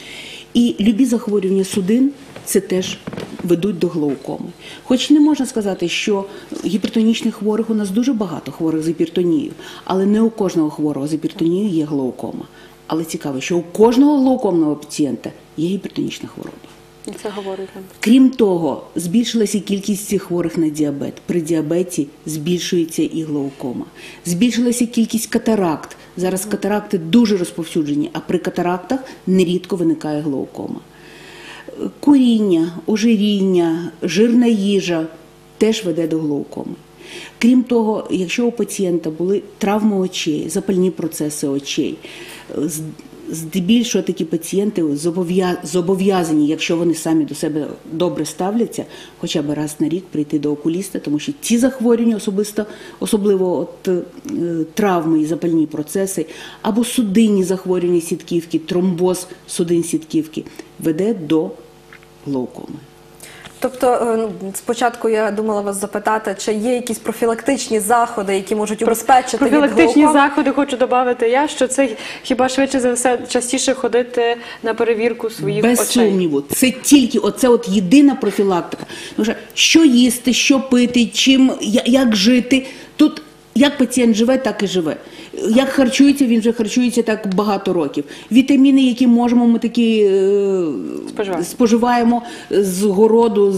І любі захворювання судин це теж ведуть до глаукоми. Хоч не можна сказати, що гіпертонічних хворих у нас дуже багато хворих з гіпертонією, але не у кожного хворого з гіпертонією є глаукома. Але цікаво, що у кожного глаукомного пацієнта є гіпертонічна хвороба. І це говорить нам. Крім того, збільшилася кількість хворих на діабет. При діабеті збільшується і глаукома. Збільшилася кількість катаракт. Зараз катаракти дуже розповсюджені, а при катарактах нерідко виникає глаукома. Куріння, ожиріння, жирна їжа теж веде до глаукоми. Крім того, якщо у пацієнта були травми очей, запальні процеси очей, здебільшого такі пацієнти зобов'язані, якщо вони самі до себе добре ставляться, хоча б раз на рік прийти до окуліста, тому що ці захворювання, особливо травми і запальні процеси, або судинні захворювання сітківки, тромбоз судин сітківки, веде до глаукоми. Тобто, спочатку я думала вас запитати, чи є якісь профілактичні заходи, які можуть убезпечити від глаукоми? Профілактичні заходи хочу додати я, що це хіба швидше за все частіше ходити на перевірку своїх очей. Без сумніву. Це тільки єдина профілактика. Тому що їсти, що пити, як жити. Тут як пацієнт живе, так і живе. Як харчується, він вже харчується так багато років. Вітаміни, які можемо, ми такі споживаємо з городу,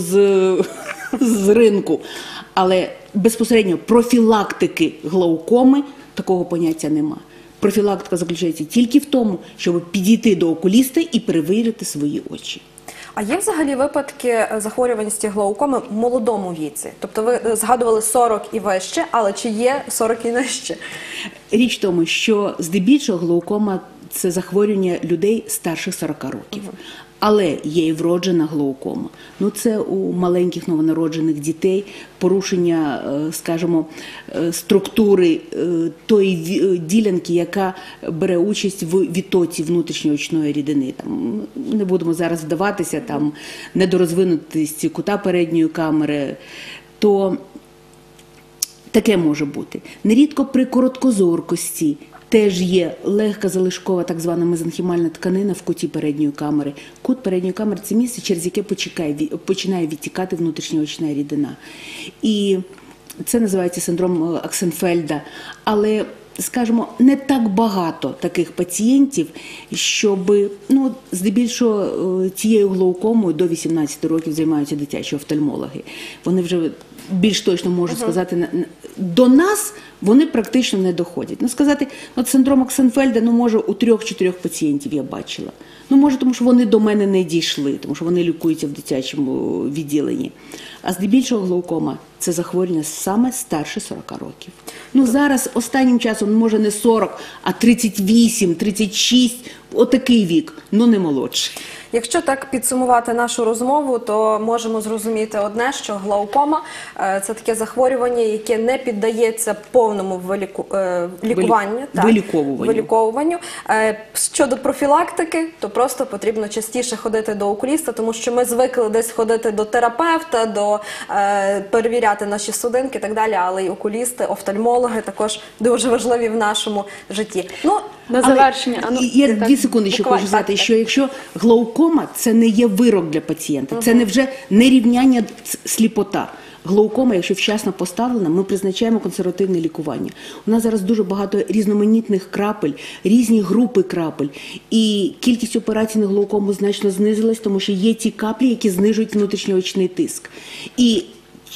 з ринку. Але безпосередньо профілактики глаукоми такого поняття нема. Профілактика заключається тільки в тому, щоб підійти до окуліста і перевірити свої очі. А є взагалі випадки захворюваності глаукоми в молодому віці? Тобто ви згадували 40 і вище, але чи є 40 і нижче? Річ в тому, що здебільшого глаукома – це захворювання людей старших 40 років. Але є і вроджена глаукома. Ну, це у маленьких новонароджених дітей порушення, скажімо, структури тої ділянки, яка бере участь в відтоці внутрішньоочної рідини. Там, не будемо зараз вдаватися, там, недорозвинутість кута передньої камери, то таке може бути. Нерідко при короткозоркості теж є легка залишкова так звана мезенхімальна тканина в куті передньої камери. Кут передньої камери – це місце, через яке починає відтікати внутрішньоочна рідина. І це називається синдром Аксенфельда. Але, скажімо, не так багато таких пацієнтів, щоб, ну, здебільшого цією глаукомою до 18 років займаються дитячі офтальмологи. Вони вже більш точно можуть сказати, до нас вони практично не доходять. Ну, сказати, от синдром Аксенфельда, ну, може, у 3-4 пацієнтів я бачила. Ну, може, тому що вони до мене не дійшли, тому що вони лікуються в дитячому відділенні. А здебільшого глаукома – це захворювання саме старше 40 років. Ну, зараз останнім часом, може, не 40, а 38, 36, отакий вік, ну, не молодший. Якщо так підсумувати нашу розмову, то можемо зрозуміти одне, що глаукома – це таке захворювання, яке не піддається повному виліковуванню. Щодо профілактики, то просто потрібно частіше ходити до окуліста, тому що ми звикли десь ходити до терапевта, перевіряти наші судинки і так далі, але й окулісти, офтальмологи також дуже важливі в нашому житті. Ну, на завершення. Я 2 секунди ще хочу сказати, що якщо глаукома – це не є вирок для пацієнта, це не вже нерівняння сліпота. Глаукома, якщо вчасно поставлена, ми призначаємо консервативне лікування. У нас зараз дуже багато різноманітних крапель, різні групи крапель. І кількість операцій на глаукому значно знизилась, тому що є ті каплі, які знижують внутрішньоочний тиск. І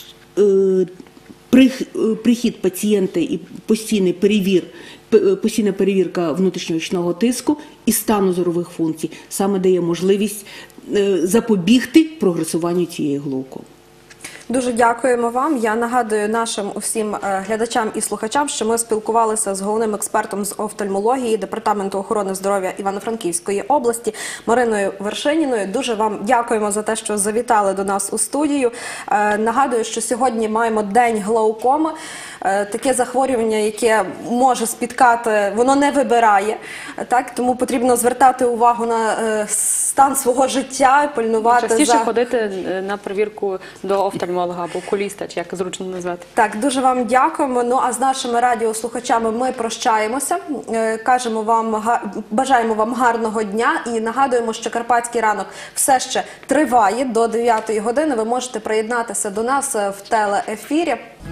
прихід пацієнта і постійна перевірка внутрішньоочного тиску і стану зорових функцій саме дає можливість запобігти прогресуванню цієї глаукоми. Дуже дякуємо вам. Я нагадую нашим усім глядачам і слухачам, що ми спілкувалися з головним експертом з офтальмології Департаменту охорони здоров'я Івано-Франківської області Мариною Вершиніною. Дуже вам дякуємо за те, що завітали до нас у студію. Нагадую, що сьогодні маємо День глаукоми. Таке захворювання, яке може спіткати, воно не вибирає, так? Тому потрібно звертати увагу на стан свого життя, пильнувати. Частіше ходити на перевірку до офтальмолога або окуліста, чи як зручно назвати. Так, дуже вам дякуємо. Ну, а з нашими радіослухачами ми прощаємося. Кажемо вам, бажаємо вам гарного дня і нагадуємо, що Карпатський ранок все ще триває до 9 години. Ви можете приєднатися до нас в телеефірі.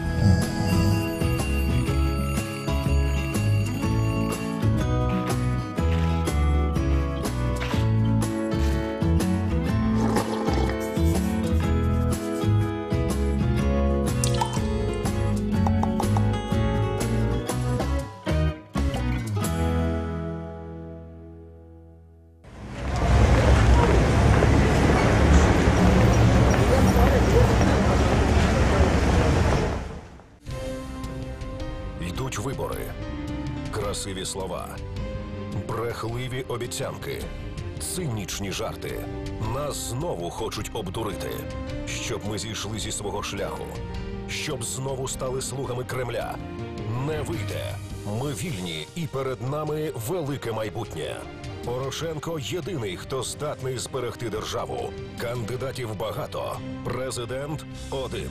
Йдуть вибори, красиві слова, брехливі обіцянки, цинічні жарти. Нас знову хочуть обдурити, щоб ми зійшли зі свого шляху, щоб знову стали слугами Кремля. Не вийде. Ми вільні і перед нами велике майбутнє. Порошенко – єдиний, хто здатний зберегти державу. Кандидатів багато. Президент – один.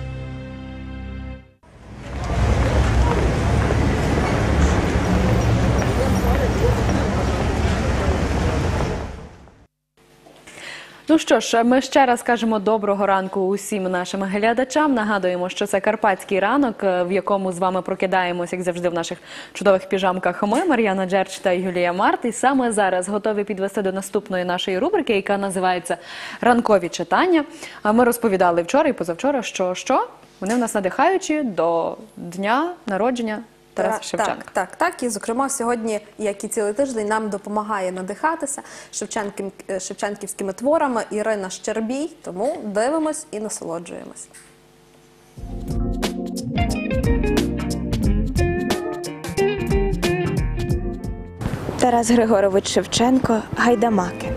Ну що ж, ми ще раз кажемо доброго ранку усім нашим глядачам. Нагадуємо, що це Карпатський ранок, в якому з вами прокидаємося, як завжди, в наших чудових піжамках ми, Мар'яна Джерч та Юлія Март. І саме зараз готові підвести до наступної нашої рубрики, яка називається «Ранкові читання». Ми розповідали вчора і позавчора, що вони в нас надихаючі до дня народження Тараса Шевченка. Так. І, зокрема, сьогодні, як і цілий тиждень, нам допомагає надихатися шевченківськими творами Ірина Щербій. Тому дивимось і насолоджуємось. Тарас Григорович Шевченко «Гайдамаки».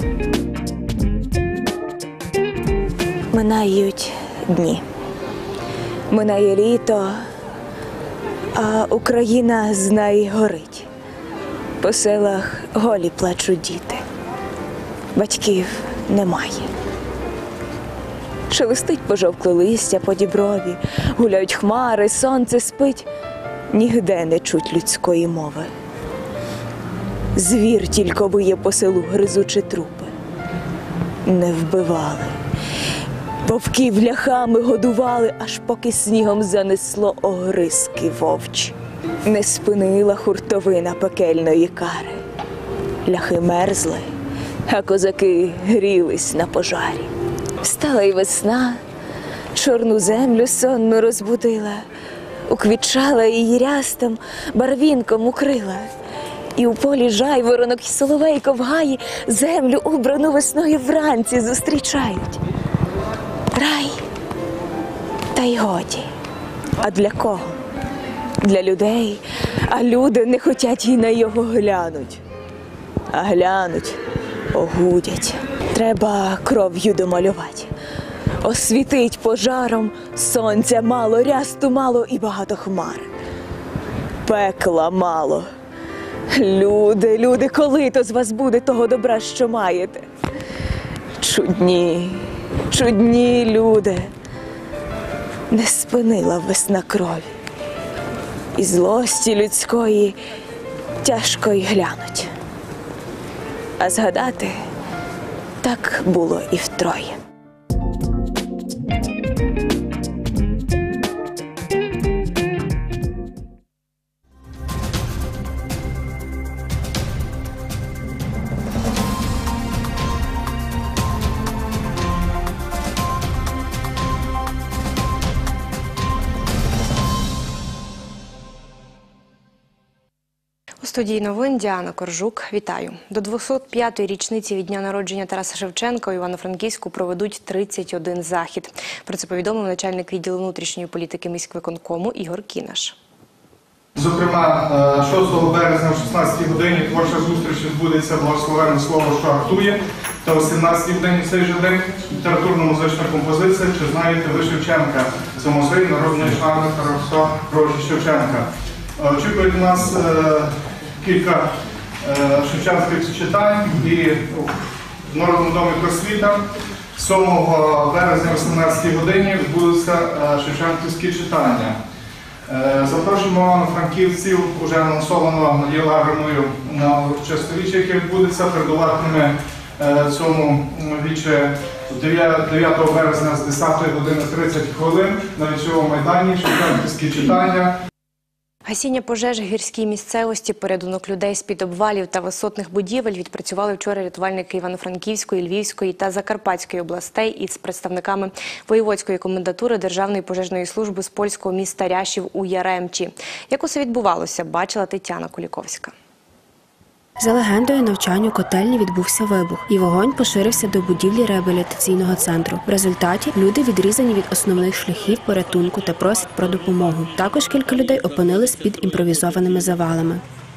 Минають дні. Минає літо, а Україна з неї горить. По селах голі плачуть діти. Батьків немає. Шелестить пожовкле листя по діброві, гуляють хмари, сонце спить. Нігде не чуть людської мови. Звір тільки виє по селу, гризучи трупи. Не вбивали. Вовків ляхами годували, аж поки снігом занесло огризки вовчі. Не спинила хуртовина пекельної кари. Ляхи мерзли, а козаки грілись на пожарі. Встала й весна, чорну землю сонну розбудила, уквітчала її рястом, барвінком укрила. І у полі жайворонок і соловейко в гаї землю, убрану весною вранці, зустрічають. Рай, та й годі. А для кого? Для людей, а люди не хотять і на його глянуть. А глянуть, огудять. Треба кров'ю домалювати. Освітить пожаром, сонця мало, рясту мало і багато хмар. Пекла мало. Люди, коли то з вас буде того добра, що маєте? Чудні люди. Не спинила весна крові. І злості людської тяжко й глянуть. А згадати так було і втроє. У студії новин Діана Коржук. Вітаю. До 205-ї річниці від дня народження Тараса Шевченка у Івано-Франківську проведуть 31 захід. Про це повідомив начальник відділу внутрішньої політики міськвиконкому Ігор Кінаш. Зокрема, 6 березня о 16 годині творча зустріч відбудеться «Благословенне слово, що гартує», та о 17 годині цей же день літературно-музична композиція «Чи знаєте ви Шевченка?» Це музей народної шани Тараса Григоровича Шевченка. Очікують нас кілька шевченських читань і в Народному домі просвіта. 7 березня о 18 годині відбудуться шевченківські читання. Запрошуємо івано-франківців, вже анонсовано Надією Лагерною на урочисте віче, яке відбудеться, передуватиме цьому віче 9 березня з 10 години 30 хвилин на вічовому майдані шевченківські читання. Гасіння пожеж в гірській місцевості, порятунок людей з-під обвалів та висотних будівель відпрацювали вчора рятувальники Івано-Франківської, Львівської та Закарпатської областей із представниками воєводської комендатури Державної пожежної служби з польського міста Ряшів у Яремчі. Як усе відбувалося, бачила Тетяна Куліковська. За легендою, навчанню котельні відбувся вибух, і вогонь поширився до будівлі реабілітаційного центру. В результаті люди відрізані від основних шляхів порятунку та просять про допомогу. Також кілька людей опинились під імпровізованими завалами.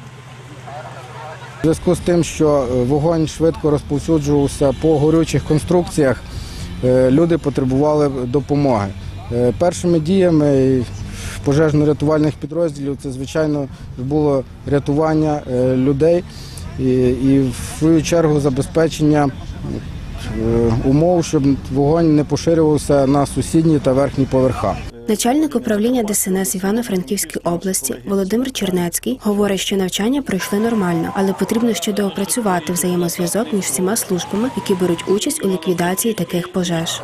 У зв'язку з тим, що вогонь швидко розповсюджувався по горючих конструкціях, люди потребували допомоги. Першими діями пожежно-рятувальних підрозділів це, звичайно, було рятування людей і в свою чергу забезпечення умов, щоб вогонь не поширювався на сусідні та верхні поверха. Начальник управління ДСНС Івано-Франківської області Володимир Чернецький говорить, що навчання пройшли нормально, але потрібно ще доопрацювати взаємозв'язок між всіма службами, які беруть участь у ліквідації таких пожеж.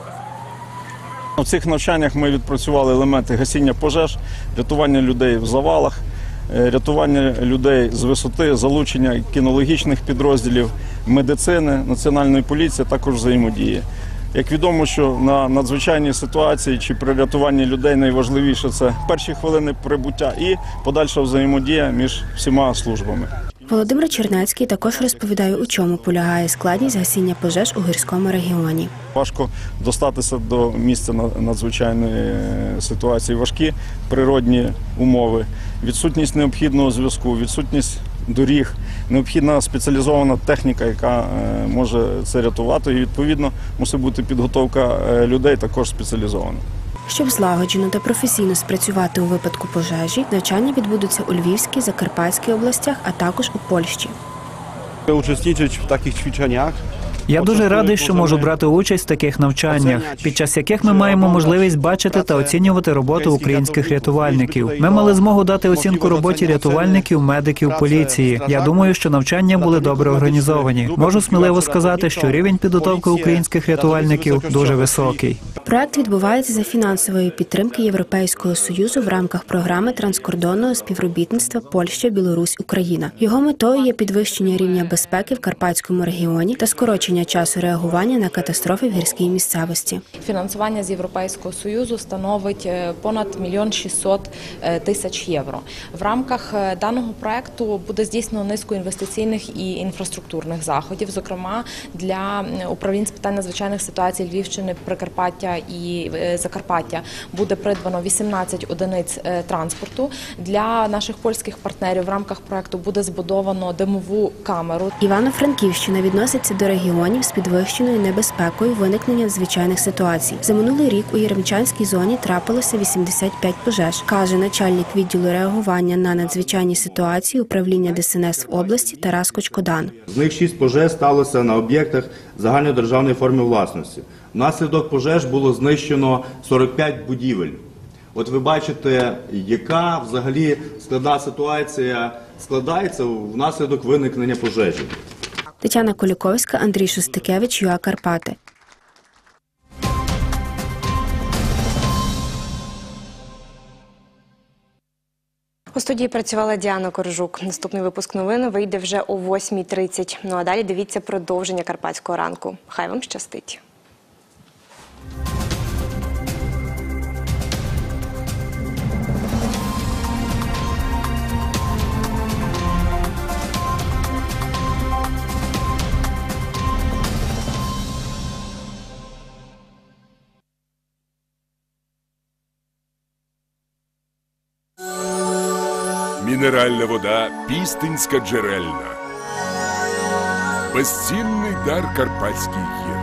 У цих навчаннях ми відпрацювали елементи гасіння пожеж, рятування людей в завалах, рятування людей з висоти, залучення кінологічних підрозділів, медицини, національної поліції, також взаємодії. Як відомо, що на надзвичайній ситуації чи при рятуванні людей найважливіше – це перші хвилини прибуття і подальша взаємодія між всіма службами. Володимир Чернецький також розповідає, у чому полягає складність гасіння пожеж у гірському регіоні. Важко достатися до місця надзвичайної ситуації. Важкі природні умови, відсутність необхідного зв'язку, відсутність доріг, необхідна спеціалізована техніка, яка може це рятувати. І, відповідно, мусить бути підготовка людей також спеціалізована. Щоб злагоджено та професійно спрацювати у випадку пожежі, навчання відбудуться у Львівській, Закарпатській областях, а також у Польщі. Учасничати в таких ćwiczeniach. Я дуже радий, що можу брати участь в таких навчаннях, під час яких ми маємо можливість бачити та оцінювати роботу українських рятувальників. Ми мали змогу дати оцінку роботі рятувальників, медиків, поліції. Я думаю, що навчання були добре організовані. Можу сміливо сказати, що рівень підготовки українських рятувальників дуже високий. Проект відбувається за фінансової підтримки Європейського Союзу в рамках програми транскордонного співробітництва Польща, Білорусь, Україна. Його метою є підвищення рівня безпеки в Карпатському регіоні та скорочення часу реагування на катастрофи в гірській місцевості. Фінансування з Європейського Союзу становить понад 1 600 000 євро. В рамках даного проекту буде здійснено низку інвестиційних і інфраструктурних заходів, зокрема для управлінь з питань надзвичайних ситуацій Львівщини, Прикарпаття і Закарпаття буде придбано 18 одиниць транспорту. Для наших польських партнерів в рамках проекту буде збудовано димову камеру. Івано-Франківщина відноситься до регіонів з підвищеною небезпекою виникнення надзвичайних ситуацій. За минулий рік у Яремчанській зоні трапилося 85 пожеж, каже начальник відділу реагування на надзвичайні ситуації управління ДСНС в області Тарас Кочкодан. З них 6 пожеж сталося на об'єктах загальнодержавної форми власності. Внаслідок пожеж було знищено 45 будівель. От ви бачите, яка взагалі складна ситуація складається внаслідок виникнення пожежі. Тетяна Коліковська, Андрій Шостикевич, ЮА Карпати. У студії працювала Діана Коржук. Наступний випуск новин вийде вже о 8:30. Ну а далі дивіться продовження Карпатського ранку. Хай вам щастить. Мінеральна вода Пістинська джерельна. Безцінний дар Карпатських гір.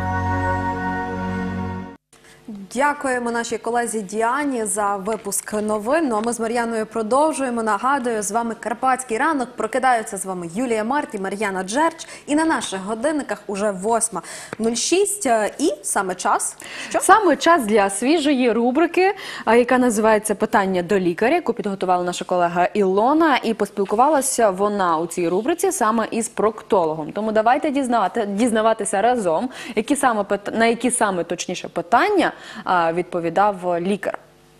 Дякуємо нашій колезі Діані за випуск новин. Ну а ми з Мар'яною продовжуємо. Нагадую, з вами Карпатський ранок. Прокидаються з вами Юлія Март і Мар'яна Джерч. І на наших годинниках уже 8:06. І саме час. Що? Саме час для свіжої рубрики, яка називається «Питання до лікаря», яку підготувала наша колега Ілона. І поспілкувалася вона у цій рубриці саме із проктологом. Тому давайте дізнаватися разом, на які саме точніше питання відповідав лікар.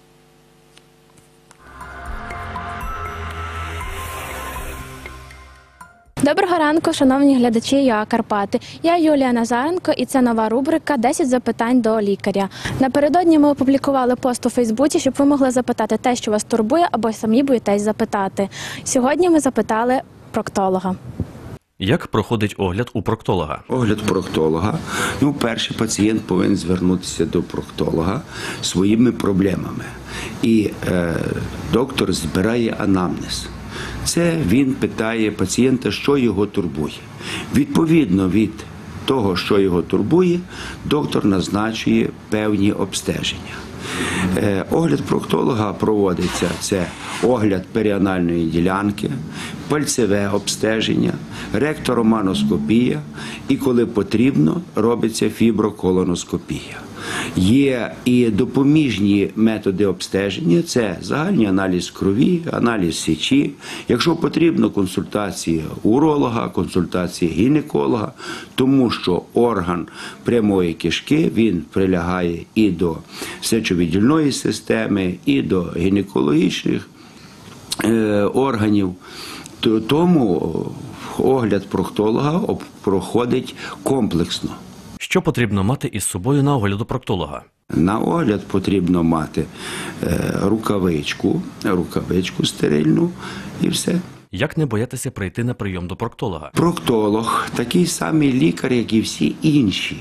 Доброго ранку, шановні глядачі ЮА Карпати. Я Юлія Назаренко і це нова рубрика «10 запитань до лікаря». Напередодні ми опублікували пост у Фейсбуці, щоб ви могли запитати те, що вас турбує, або самі боїтесь запитати. Сьогодні ми запитали проктолога. Як проходить огляд у проктолога? Огляд проктолога. Перший пацієнт повинен звернутися до проктолога своїми проблемами. І доктор збирає анамнез. Це він питає пацієнта, що його турбує. Відповідно від того, що його турбує, доктор назначує певні обстеження. Огляд проктолога проводиться – це огляд періанальної ділянки, пальцеве обстеження, ректороманоскопія і, коли потрібно, робиться фіброколоноскопія. Є і допоміжні методи обстеження – це загальний аналіз крові, аналіз сечі. Якщо потрібно, консультація уролога, консультація гінеколога, тому що орган прямої кишки, він прилягає і до сечовидільної системи, і до гінекологічних органів. Тому огляд проктолога проходить комплексно. Що потрібно мати із собою на огляд до проктолога? На огляд потрібно мати рукавичку стерильну і все. Як не боятися прийти на прийом до проктолога? Проктолог – такий самий лікар, як і всі інші.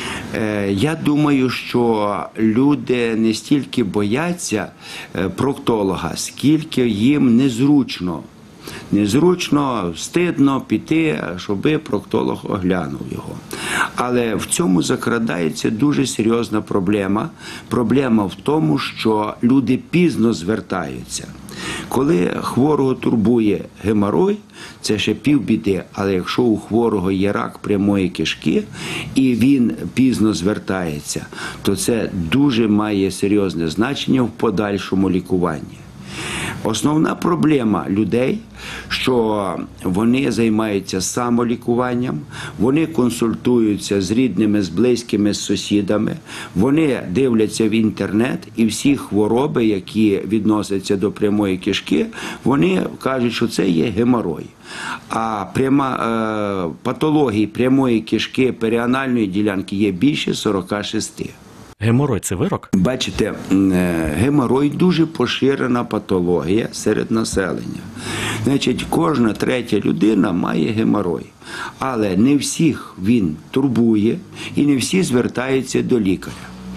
Я думаю, що люди не стільки бояться проктолога, скільки їм незручно. Незручно, стидно піти, щоби проктолог оглянув його. Але в цьому закрадається дуже серйозна проблема. Проблема в тому, що люди пізно звертаються. Коли хворого турбує геморой, це ще півбіди, але якщо у хворого є рак прямої кишки і він пізно звертається, то це дуже має серйозне значення в подальшому лікуванні. Основна проблема людей, що вони займаються самолікуванням, вони консультуються з рідними, з близькими, з сусідами, вони дивляться в інтернет і всі хвороби, які відносяться до прямої кишки, вони кажуть, що це є геморой. А патологій прямої кишки, періанальної ділянки є більше 46. Геморой – це вирок? Бачите, геморой – дуже поширена патологія серед населення. Значить, кожна третя людина має геморой. Але не всіх він турбує і не всі звертаються до лікаря.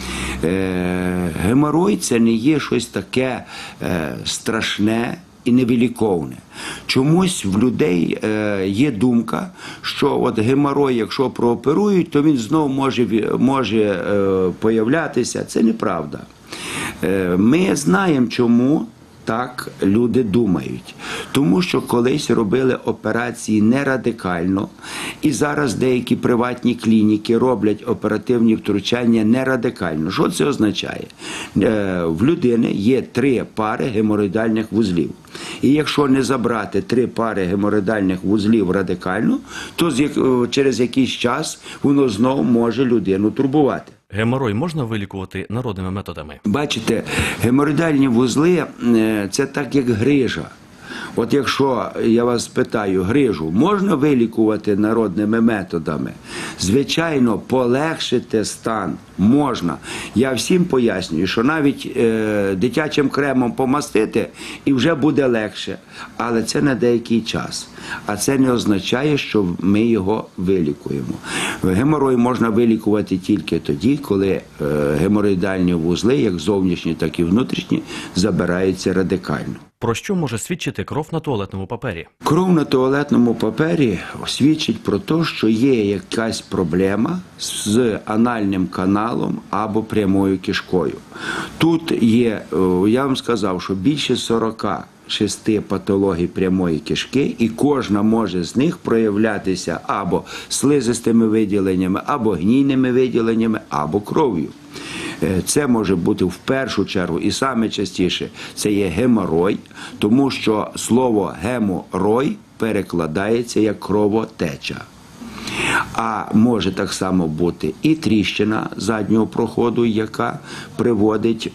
Геморой – це не є щось таке страшне і невиліковне. Чомусь в людей є думка, що от геморой, якщо прооперують, то він знову може появлятися. Це неправда. Ми знаємо, чому так люди думають. Тому що колись робили операції не радикально, і зараз деякі приватні клініки роблять оперативні втручання не радикально. Що це означає? В людини є 3 пари геморроїдальних вузлів. І якщо не забрати 3 пари геморроїдальних вузлів радикально, то через якийсь час воно знову може людину турбувати. Геморой можна вилікувати народними методами? Бачите, геморроїдальні вузли – це так, як грижа. От якщо я вас питаю, грижу можна вилікувати народними методами? Звичайно, полегшити стан можна. Я всім пояснюю, що навіть дитячим кремом помастити і вже буде легше. Але це на деякий час. А це не означає, що ми його вилікуємо. Геморой можна вилікувати тільки тоді, коли геморроїдальні вузли, як зовнішні, так і внутрішні, забираються радикально. Про що може свідчити кров на туалетному папері? Кров на туалетному папері свідчить про те, що є якась проблема з анальним каналом або прямою кишкою. Тут є, я вам сказав, що більше 46 патологій прямої кишки, і кожна може з них проявлятися або слизистими виділеннями, або гнійними виділеннями, або кров'ю. Це може бути в першу чергу і саме частіше це є геморой, тому що слово геморой перекладається як кровотеча. А може так само бути і тріщина заднього проходу, яка приводить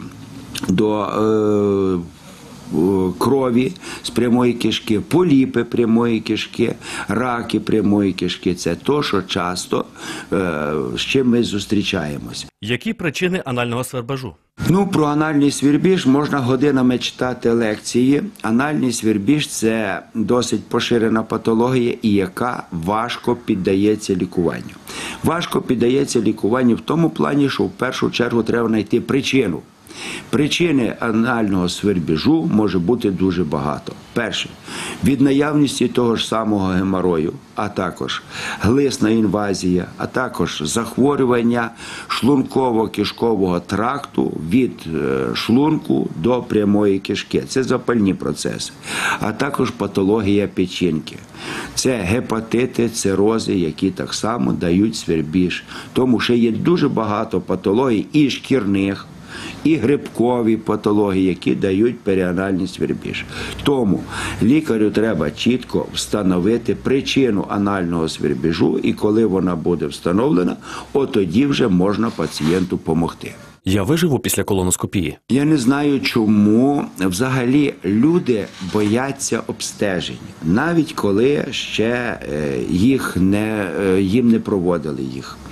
до крові з прямої кишки, поліпи прямої кишки, раки прямої кишки. Це то, що часто, з чим ми зустрічаємось. Які причини анального свербежу? Про анальний свербіж можна годинами читати лекції. Анальний свербіж – це досить поширена патологія, і яка важко піддається лікуванню. Важко піддається лікуванню в тому плані, що в першу чергу треба знайти причину. Причини анального свербіжу може бути дуже багато. Перше, від наявності того ж самого геморою, а також глисна інвазія, а також захворювання шлунково-кишкового тракту від шлунку до прямої кишки. Це запальні процеси. А також патологія печінки. Це гепатити, цирози, які так само дають свербіж. Тому що є дуже багато патологій і шкірних, і грибкові патології, які дають періанальний свербіж. Тому лікарю треба чітко встановити причину анального свербіжу, і коли вона буде встановлена, от тоді вже можна пацієнту допомогти. Я виживу після колоноскопії? Я не знаю, чому взагалі люди бояться обстежень, навіть коли ще їм не проводили їх.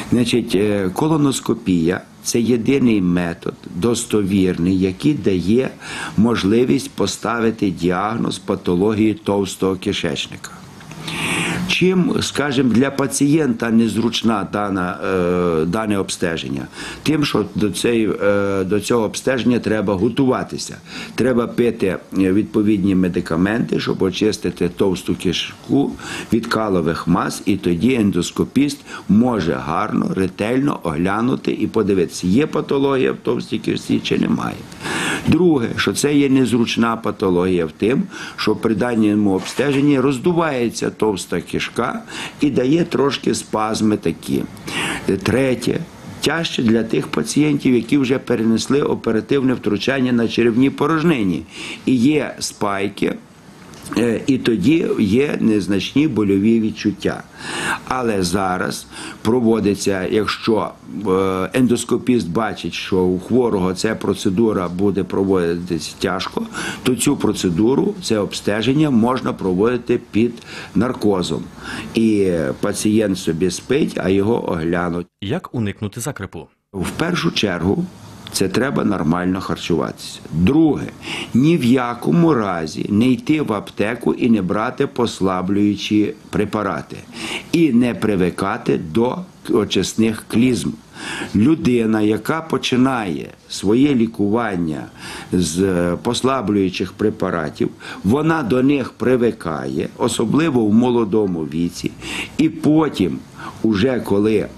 Значить, колоноскопія – це єдиний метод, достовірний, який дає можливість поставити діагноз патології товстого кишечника. Чим, скажімо, для пацієнта незручна дане обстеження? Тим, що до цього обстеження треба готуватися. Треба пити відповідні медикаменти, щоб очистити товсту кишку від калових мас, і тоді ендоскопіст може гарно, ретельно оглянути і подивитися, є патологія в товстій кишці чи немає. Друге, що це є незручна патологія в тим, що при даному обстеженні роздувається товста кишка і дає трошки спазми такі. Третє, тяжче для тих пацієнтів, які вже перенесли оперативне втручання на черевній порожнині. І є спайки, і тоді є незначні больові відчуття. Але зараз проводиться, якщо ендоскопіст бачить, що у хворого ця процедура буде проводитися тяжко, то цю процедуру, це обстеження можна проводити під наркозом. І пацієнт собі спить, а його оглянуть. Як уникнути закрепу? В першу чергу, це треба нормально харчуватися. Друге, ні в якому разі не йти в аптеку і не брати послаблюючі препарати. І не привикати до очисних клізм. Людина, яка починає своє лікування з послаблюючих препаратів, вона до них привикає, особливо в молодому віці, і потім, уже коли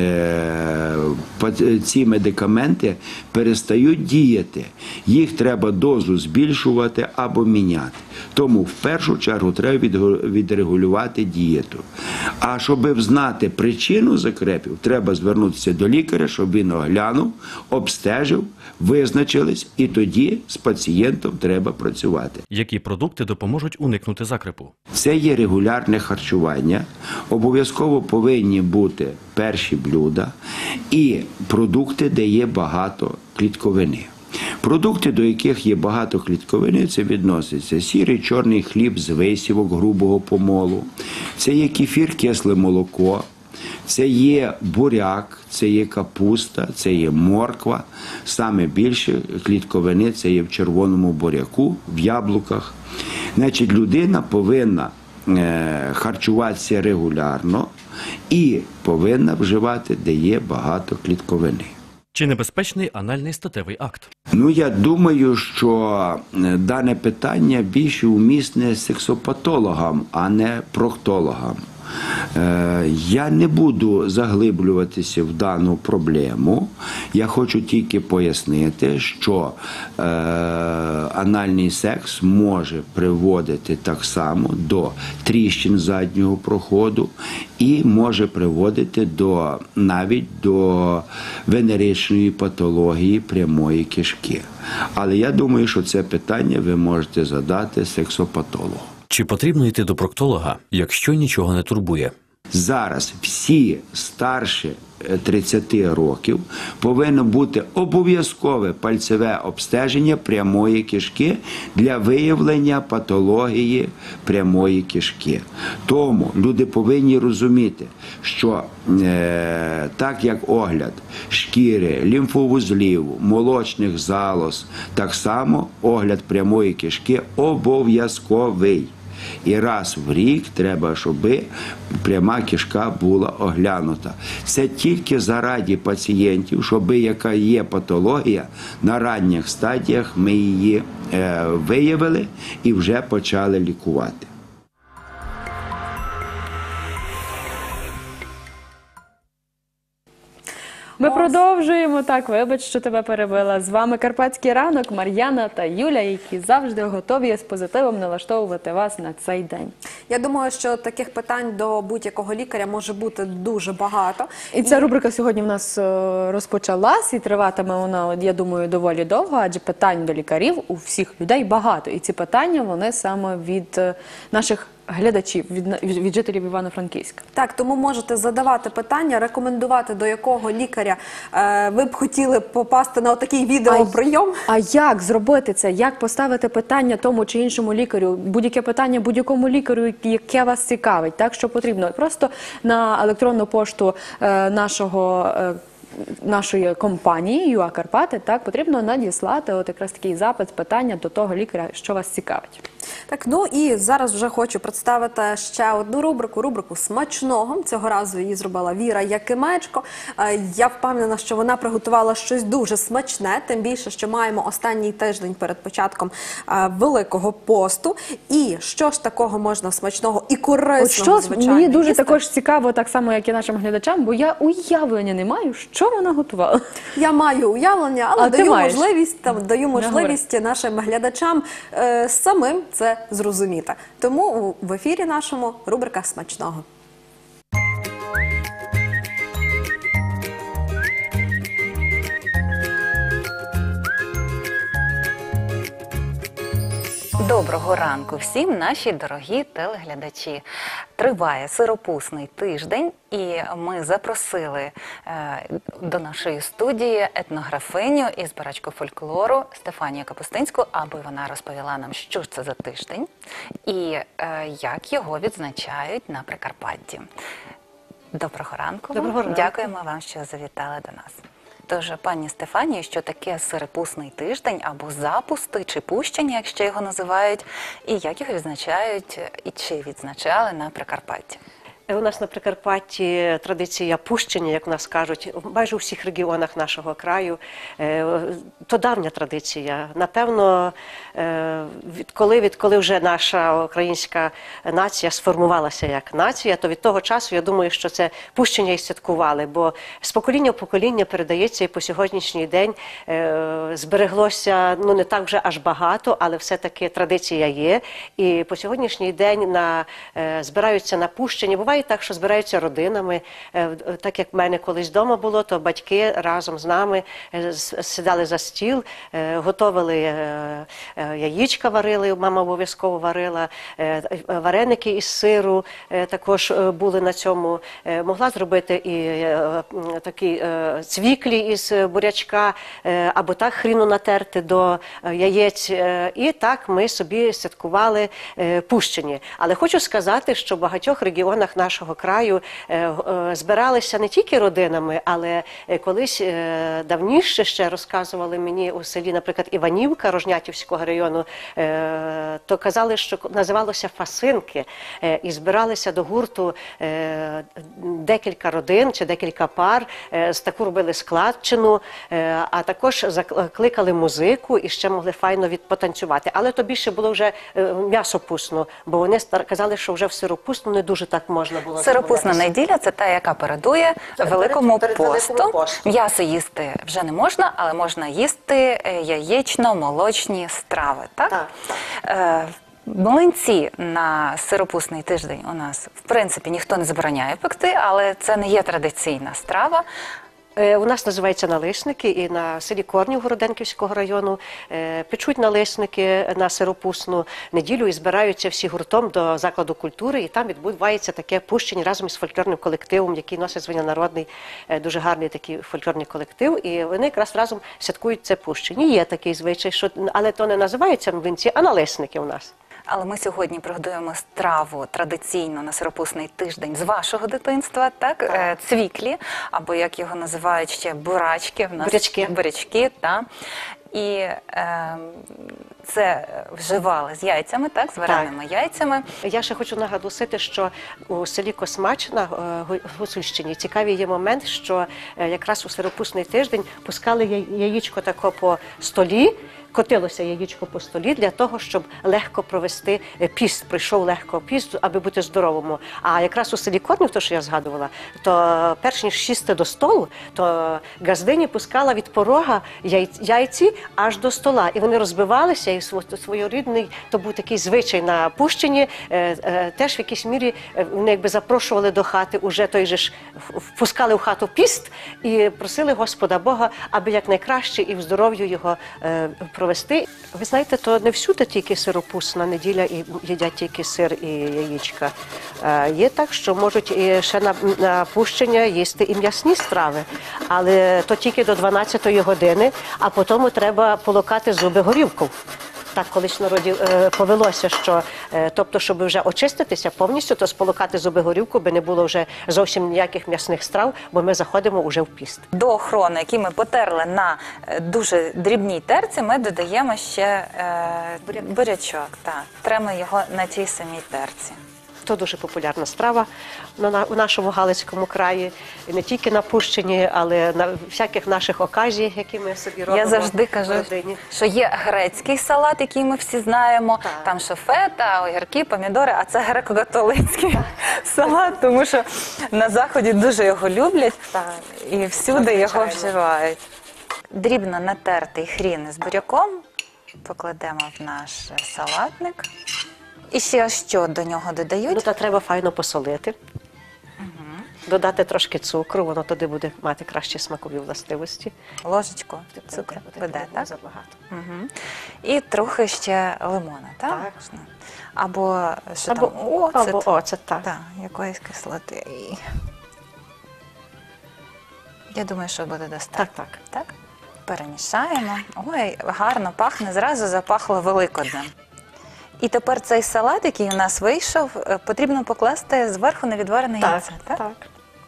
ці медикаменти перестають діяти, їх треба дозу збільшувати або міняти. Тому в першу чергу треба відрегулювати дієту. А щоб знати причину закрепів, треба звернутися до лікаря, щоб він оглянув, обстежив, визначились, і тоді з пацієнтом треба працювати. Які продукти допоможуть уникнути закрепу? Це є регулярне харчування, обов'язково повинні бути перші блюда і продукти, де є багато клітковини. Продукти, до яких є багато клітковини, це відноситься сірий, чорний хліб з висівок грубого помолу, це є кефір, кисле молоко, це є буряк, це є капуста, це є морква. Саме більше клітковини це є в червоному буряку, в яблуках. Значить, людина повинна харчуватися регулярно і повинна вживати, де є багато клітковини. Чи небезпечний анальний статевий акт? Я думаю, що дане питання більше умісне сексопатологам, а не проктологам. Я не буду заглиблюватися в дану проблему. Я хочу тільки пояснити, що анальний секс може приводити так само до тріщин заднього проходу і може приводити навіть до венеричної патології прямої кишки. Але я думаю, що це питання ви можете задати сексопатологу. Чи потрібно йти до проктолога, якщо нічого не турбує? Зараз всі старші 30 років повинно бути обов'язкове пальцеве обстеження прямої кишки для виявлення патології прямої кишки. Тому люди повинні розуміти, що так як огляд шкіри, лімфовузлів, молочних залоз, так само огляд прямої кишки обов'язковий. І раз в рік треба, щоб пряма кишка була оглянута. Це тільки заради пацієнтів, щоб яка є патологія, на ранніх стадіях ми її виявили і вже почали лікувати. Ми продовжуємо. Так, вибач, що тебе перебила. З вами Карпатський ранок, Мар'яна та Юля, які завжди готові з позитивом налаштовувати вас на цей день. Я думаю, що таких питань до будь-якого лікаря може бути дуже багато. І ця рубрика сьогодні в нас розпочалась, і триватиме вона, я думаю, доволі довго, адже питань до лікарів у всіх людей багато. І ці питання, вони саме від наших глядачів, від жителів Івано-Франківська. Так, тому можете задавати питання, рекомендувати, до якого лікаря ви б хотіли попасти на отакий відеоприйом. А як зробити це? Як поставити питання тому чи іншому лікарю? Будь-яке питання будь-якому лікарю, яке вас цікавить. Так, що потрібно? Просто на електронну пошту нашої компанії ЮА Карпати, так, потрібно надіслати от якраз такий запит, питання до того лікаря, що вас цікавить. Так, ну і зараз вже хочу представити ще одну рубрику «Смачного». Цього разу її зробила Віра Якимечко. Я впевнена, що вона приготувала щось дуже смачне, тим більше, що маємо останній тиждень перед початком Великого посту. І що ж такого можна смачного і корисного, звичайно, мені дуже їсти? також цікаво, так само, як і нашим глядачам, бо я уявлення не маю, що вона готувала. Я маю уявлення, але даю можливість говори. нашим глядачам самим це зрозуміти. Тому в ефірі нашому рубрика «Смачного». Доброго ранку всім, наші дорогі телеглядачі. Триває сиропусний тиждень, і ми запросили до нашої студії етнографиню і збирачку фольклору Стефанію Капустинську, аби вона розповіла нам, що ж це за тиждень і як його відзначають на Прикарпатті. Доброго ранку. Доброго ранку. Дякуємо вам, що завітали до нас. Тож, пані Стефанію, що таке сиропусний тиждень або запусти чи пущення, якщо його називають, і як його відзначають і чи відзначали на Прикарпатті? У нас на Прикарпатті традиція пущення, як в нас кажуть, майже у всіх регіонах нашого краю. То давня традиція. Напевно, відколи вже наша українська нація сформувалася як нація, то від того часу, я думаю, що це пущення і святкували, бо з покоління в покоління передається і по сьогоднішній день збереглося, ну не так вже аж багато, але все-таки традиція є. І по сьогоднішній день збираються на пущення. Буває так, що збираються родинами. Так як в мене колись вдома було, то батьки разом з нами сідали за стіл, готовили яєчка, варили, мама обов'язково варила, вареники із сиру також були на цьому. Могла зробити і такі цвіклі із бурячка, або так хріну натерти до яєць. І так ми собі святкували пущені. Але хочу сказати, що в багатьох регіонах нашого краю збиралися не тільки родинами, але колись давніше ще розказували мені у селі, наприклад, Іванівка Рожнятівського району, то казали, що називалося фасинки, і збиралися до гурту декілька родин чи декілька пар, з таку робили складчину, а також закликали музику і ще могли файно потанцювати. Але то більше було вже м'ясопусно, бо вони казали, що вже в сиропусну не дуже так можна було. Сиропусна неділя – це та, яка передує Великому посту. М'ясо їсти вже не можна, але можна їсти яєчно-молочні страви. Так? Млинці на сиропусний тиждень у нас, в принципі, ніхто не забороняє пекти, але це не є традиційна страва. У нас називаються налисники, і на селі Корнів Городенківського району печуть налисники на сиропусну неділю і збираються всі гуртом до закладу культури, і там відбувається таке пущення разом із фольклорним колективом, який носить звання народний, дуже гарний такий фольклорний колектив, і вони якраз разом святкують це пущення. Є такий звичай, але то не називаються млинці, а налисники у нас. Але ми сьогодні приготуємо страву традиційно на сиропусний тиждень з вашого дитинства, так? Цвіклі, або як його називають ще бурачки, в нас бурячки, так? І це вживали з яйцями, так, з вареними яйцями. Я ще хочу наголосити, що у селі Космач на Гуцульщині цікавий є момент, що якраз у сиропусний тиждень пускали яєчко тако по столі, котилося яєчко по столі для того, щоб легко провести піст, прийшов легко піст, аби бути здоровому. А якраз у селі Корнів, то, що я згадувала, то перш ніж сісти до столу, то газдині пускала від порога яйці аж до стола. І вони розбивалися, і своєрідний, то був такий звичай на пущенні, теж в якійсь мірі вони якби запрошували до хати, уже той же ж впускали в хату піст і просили Господа Бога, аби якнайкраще і в здоров'ю його провести. провести. Ви знаєте, то не всюди тільки сиропусна неділя і їдять тільки сир і яєчка. Є так, що можуть і ще на пущення їсти і м'ясні страви, але то тільки до 12-ї години, а потім треба полокати зуби горілкою. Так колись в народі повелося, що, тобто, щоб вже очиститися повністю, то сполокати зуби горілку, би не було вже зовсім ніяких м'ясних страв, бо ми заходимо вже в піст. До охорони, який ми потерли на дуже дрібній терці, ми додаємо ще бурячок. Так, тремо його на тій самій терці. То дуже популярна страва у нашому Галицькому краї. І не тільки на Пущині, але на всяких наших оказіях, які ми собі робимо. Я завжди кажу, що є грецький салат, який ми всі знаємо. Так. Там що фета, огірки, помідори, а це греко-католицький салат, тому що на Заході дуже його люблять і всюди його вживають. Дрібно натертий хрін з буряком покладемо в наш салатник. І ще що до нього додають? Ну, та треба файно посолити. Додати трошки цукру, воно тоді буде мати кращі смакові властивості. Ложечку цукру буде, так? Забагато. І трохи ще лимона, так? Так. Або що там? Або оцет, так. Так, якоїсь кислоти. Я думаю, що буде достатньо. Так. Так? Перемішаємо. Ой, гарно пахне, зразу запахло Великоднем. І тепер цей салат, який у нас вийшов, потрібно покласти зверху на відварене яйце, так? Так.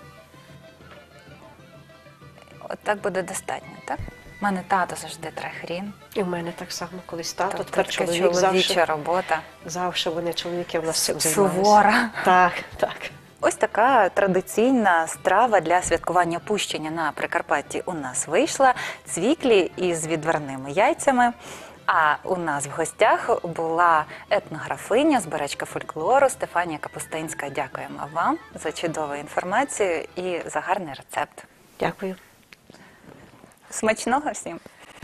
От так буде достатньо, так? У мене тато завжди тре хрін. І в мене так само колись тато. Тобто Тепер така чоловік чоловіча робота. Завжди вони, чоловіки, в нас цим сувора. Так. Ось така традиційна страва для святкування Пущення на Прикарпатті у нас вийшла. Цвіклі із відварними яйцями. А у нас в гостях була етнографиня, збирачка фольклору Стефанія Капустинська. Дякуємо вам за чудову інформацію і за гарний рецепт. Дякую. Смачного всім!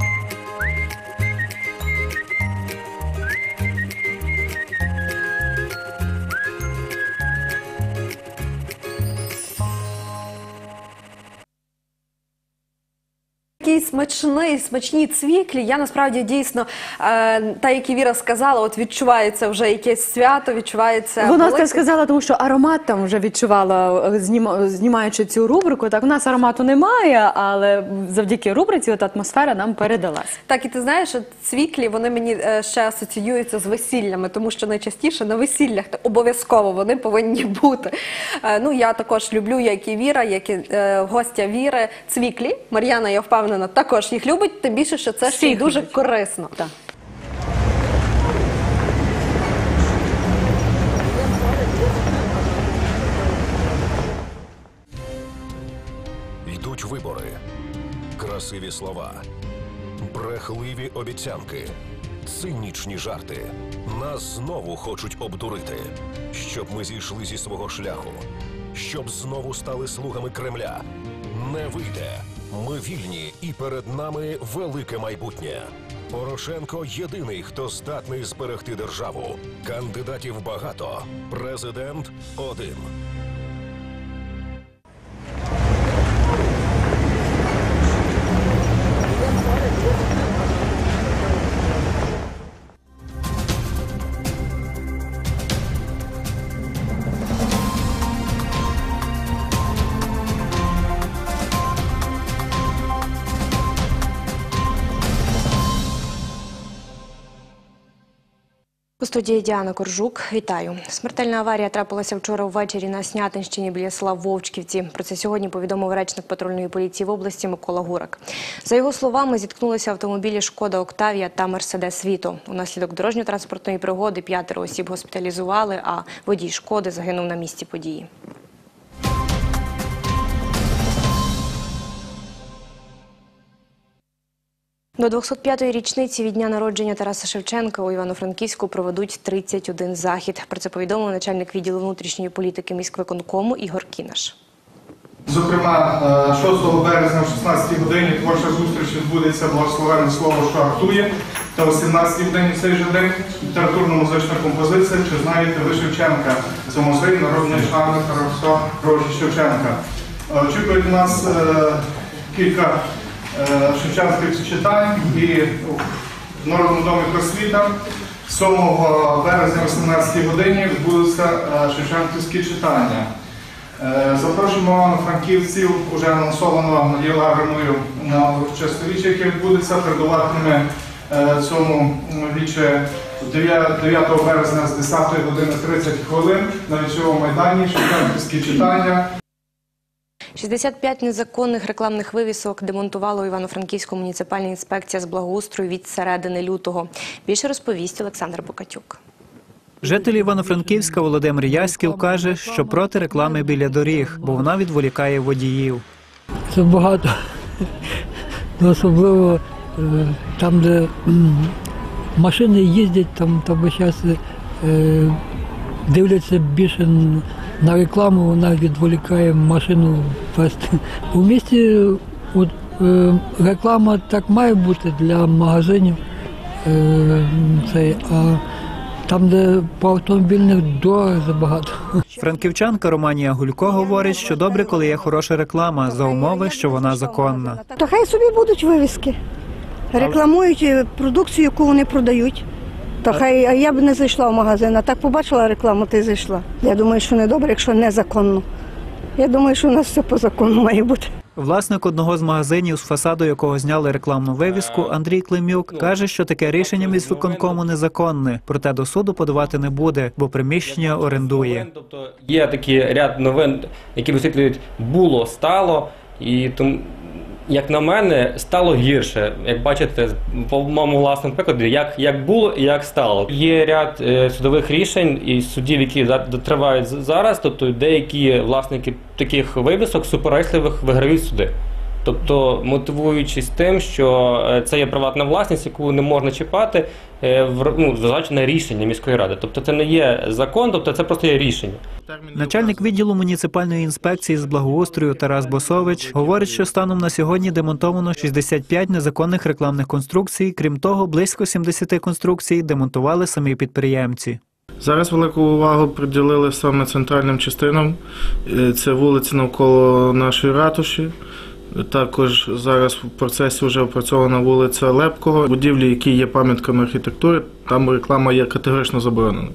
Такий смачні цвіклі. Я насправді дійсно, та, як і Віра сказала, от відчувається вже якесь свято, відчувається... Вона так сказала, тому що аромат там вже відчувала, знімаючи цю рубрику. Так, у нас аромату немає, але завдяки рубриці от атмосфера нам передалась. Так, і ти знаєш, що цвіклі, вони мені ще асоціюються з весіллями, тому що найчастіше на весіллях обов'язково вони повинні бути. Ну, я також люблю, як і Віра, як і гостя Віри, цвіклі. Мар'яна, я впевнена, також їх любить, тим більше, що це ще й дуже корисно. Так. Йдуть вибори. Красиві слова. Брехливі обіцянки. Цинічні жарти. Нас знову хочуть обдурити. Щоб ми зійшли зі свого шляху. Щоб знову стали слугами Кремля. Не вийде. Ми вільні і перед нами велике майбутнє. Порошенко єдиний, хто здатний зберегти державу. Кандидатів багато. Президент один. У студії Діана Коржук. Вітаю. Смертельна аварія трапилася вчора ввечері на Снятинщині біля села Вовчківці. Про це сьогодні повідомив речник патрульної поліції в області Микола Гурак. За його словами, зіткнулися автомобілі «Шкода Октавія» та «Мерседес Віто». Унаслідок дорожньо-транспортної пригоди 5 осіб госпіталізували, а водій «Шкоди» загинув на місці події. До 205-ї річниці від дня народження Тараса Шевченка у Івано-Франківську проведуть 31 захід. Про це повідомив начальник відділу внутрішньої політики міськвиконкому Ігор Кінаш. Зокрема, 6 березня о 16 годині творча зустріч відбудеться «Благословенне слово, що гартує». Та о 17 годині в цей же день літературно-музична композиція «Чи знаєте ви Шевченка?» Це музей народної шани Тараса Шевченка. Очікують нас кілька шевченських читань і в Народному домі просвіта 7 березня о 18 годині відбудуться шевченківські читання. Запрошуємо івано-франківців, уже анонсовано Надією Лагерною на урочисте віче, яке відбудеться, передуватиме цьому віче 9 березня з 10 години 30 хвилин на Вічовому майдані шевченківські читання. 65 незаконних рекламних вивісок демонтувала у Івано-Франківську муніципальна інспекція з благоустрою від середини лютого. Більше розповість Олександр Букатюк. Житель Івано-Франківська Володимир Яськів каже, що проти реклами біля доріг, бо вона відволікає водіїв. Це багато, особливо там, де машини їздять, там зараз дивляться більше на рекламу, вона відволікає машину вести. У місті реклама так має бути для магазинів, а там, де по автомобільних дорогах забагато. Франківчанка Романія Гулько говорить, що добре, коли є хороша реклама, за умови, що вона законна. То хай собі будуть вивіски. Рекламують продукцію, яку вони продають. То хай, а я б не зайшла в магазин, а так побачила рекламу, ти зайшла. Я думаю, що не добре, якщо незаконно. Я думаю, що у нас все по закону має бути. Власник одного з магазинів, з фасаду якого зняли рекламну вивіску, Андрій Климюк, каже, що таке рішення міськвиконкому незаконне, проте до суду подавати не буде, бо приміщення орендує. Тобто є такий ряд новин, які висвітлюють «було», «стало», і тому, як на мене, стало гірше. Як бачите, по моєму власному прикладі, як було і як стало. Є ряд судових рішень і судів, які тривають зараз, тобто деякі власники таких вивісок суперечливих виграють суди. Тобто, мотивуючись тим, що це є приватна власність, яку не можна чіпати, зважаючи на рішення міської ради. Тобто це не є закон, тобто це просто є рішення. Начальник відділу муніципальної інспекції з благоустрою Тарас Босович говорить, що станом на сьогодні демонтовано 65 незаконних рекламних конструкцій, крім того, близько 70 конструкцій демонтували самі підприємці. Зараз велику увагу приділили саме центральним частинам. Це вулиці навколо нашої ратуші. Також зараз в процесі вже опрацьована вулиця Лепкого. Будівлі, які є пам'ятками архітектури, там реклама є категорично заборонена.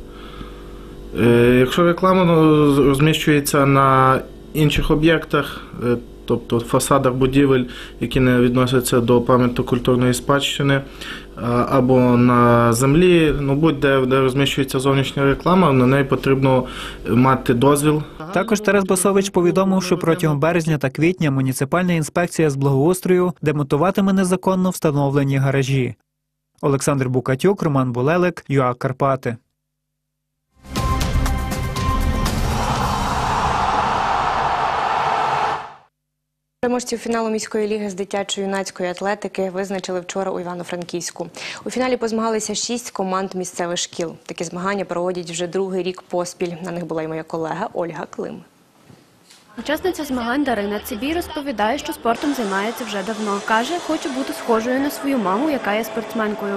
Якщо реклама розміщується на інших об'єктах, тобто фасадах будівель, які не відносяться до пам'яток культурної спадщини, або на землі, будь-де, де розміщується зовнішня реклама, на неї потрібно мати дозвіл. Також Тарас Босович повідомив, що протягом березня та квітня муніципальна інспекція з благоустрою демонтуватиме незаконно встановлені гаражі. Олександр Букатюк, Роман Булелек, ЮА Карпати. Переможців фіналу міської ліги з дитячо-юнацької атлетики визначили вчора у Івано-Франківську. У фіналі позмагалися 6 команд місцевих шкіл. Такі змагання проводять вже другий рік поспіль. На них була і моя колега Ольга Клим. Учасниця змагань Дарина Цибій розповідає, що спортом займається вже давно. Каже, хоче бути схожою на свою маму, яка є спортсменкою.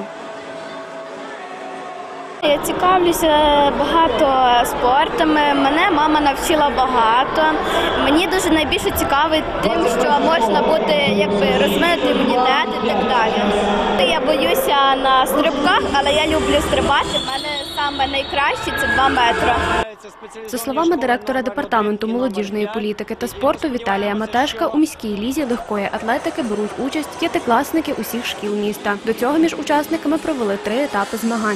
Я цікавлюся багато спортами, мене мама навчила багато. Мені дуже найбільше цікавить тим, що можна бути розвинути імунітет і так далі. Я боюся на стрибках, але я люблю стрибати, в мене саме найкраще – це 2 метри. За словами директора департаменту молодіжної політики та спорту Віталія Матешка, у міській лізі легкої атлетики беруть участь 5-класники усіх шкіл міста. До цього між учасниками провели 3 етапи змагань.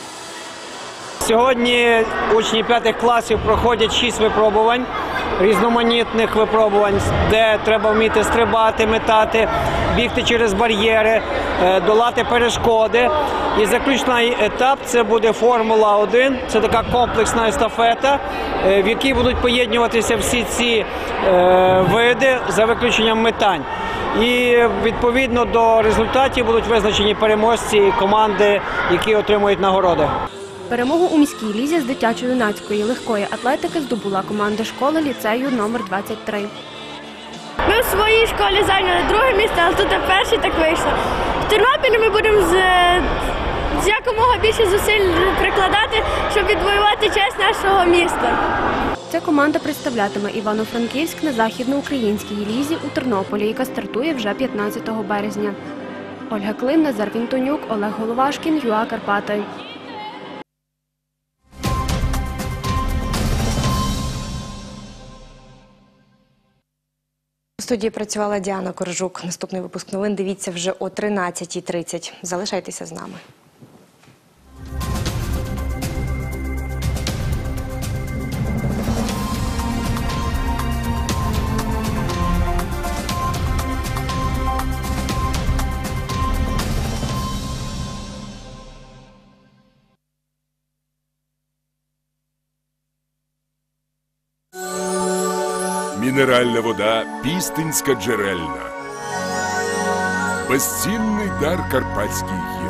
Сьогодні учні 5 класів проходять 6 випробувань, різноманітних випробувань, де треба вміти стрибати, метати, бігти через бар'єри, долати перешкоди. І заключний етап – це буде Формула-1, це така комплексна естафета, в якій будуть поєднуватися всі ці види за виключенням метань. І відповідно до результатів будуть визначені переможці і команди, які отримують нагороди. Перемогу у міській лізі з дитячо-юнацької легкої атлетики здобула команда школи ліцею номер 23. Ми в своїй школі зайняли 2 місце, але тут перше так вийшло. В Тернополі ми будемо з якомога більше зусиль прикладати, щоб відвоювати честь нашого міста. Ця команда представлятиме Івано-Франківськ на західноукраїнській лізі у Тернополі, яка стартує вже 15 березня. Ольга Клин, Назар Вінтонюк, Олег Головашкін, ЮА Карпати. У студії працювала Діана Коржук. Наступний випуск новин дивіться вже о 13:30. Залишайтеся з нами. Мінеральна вода Пістинська джерельна. Безцінний дар Карпатських гір.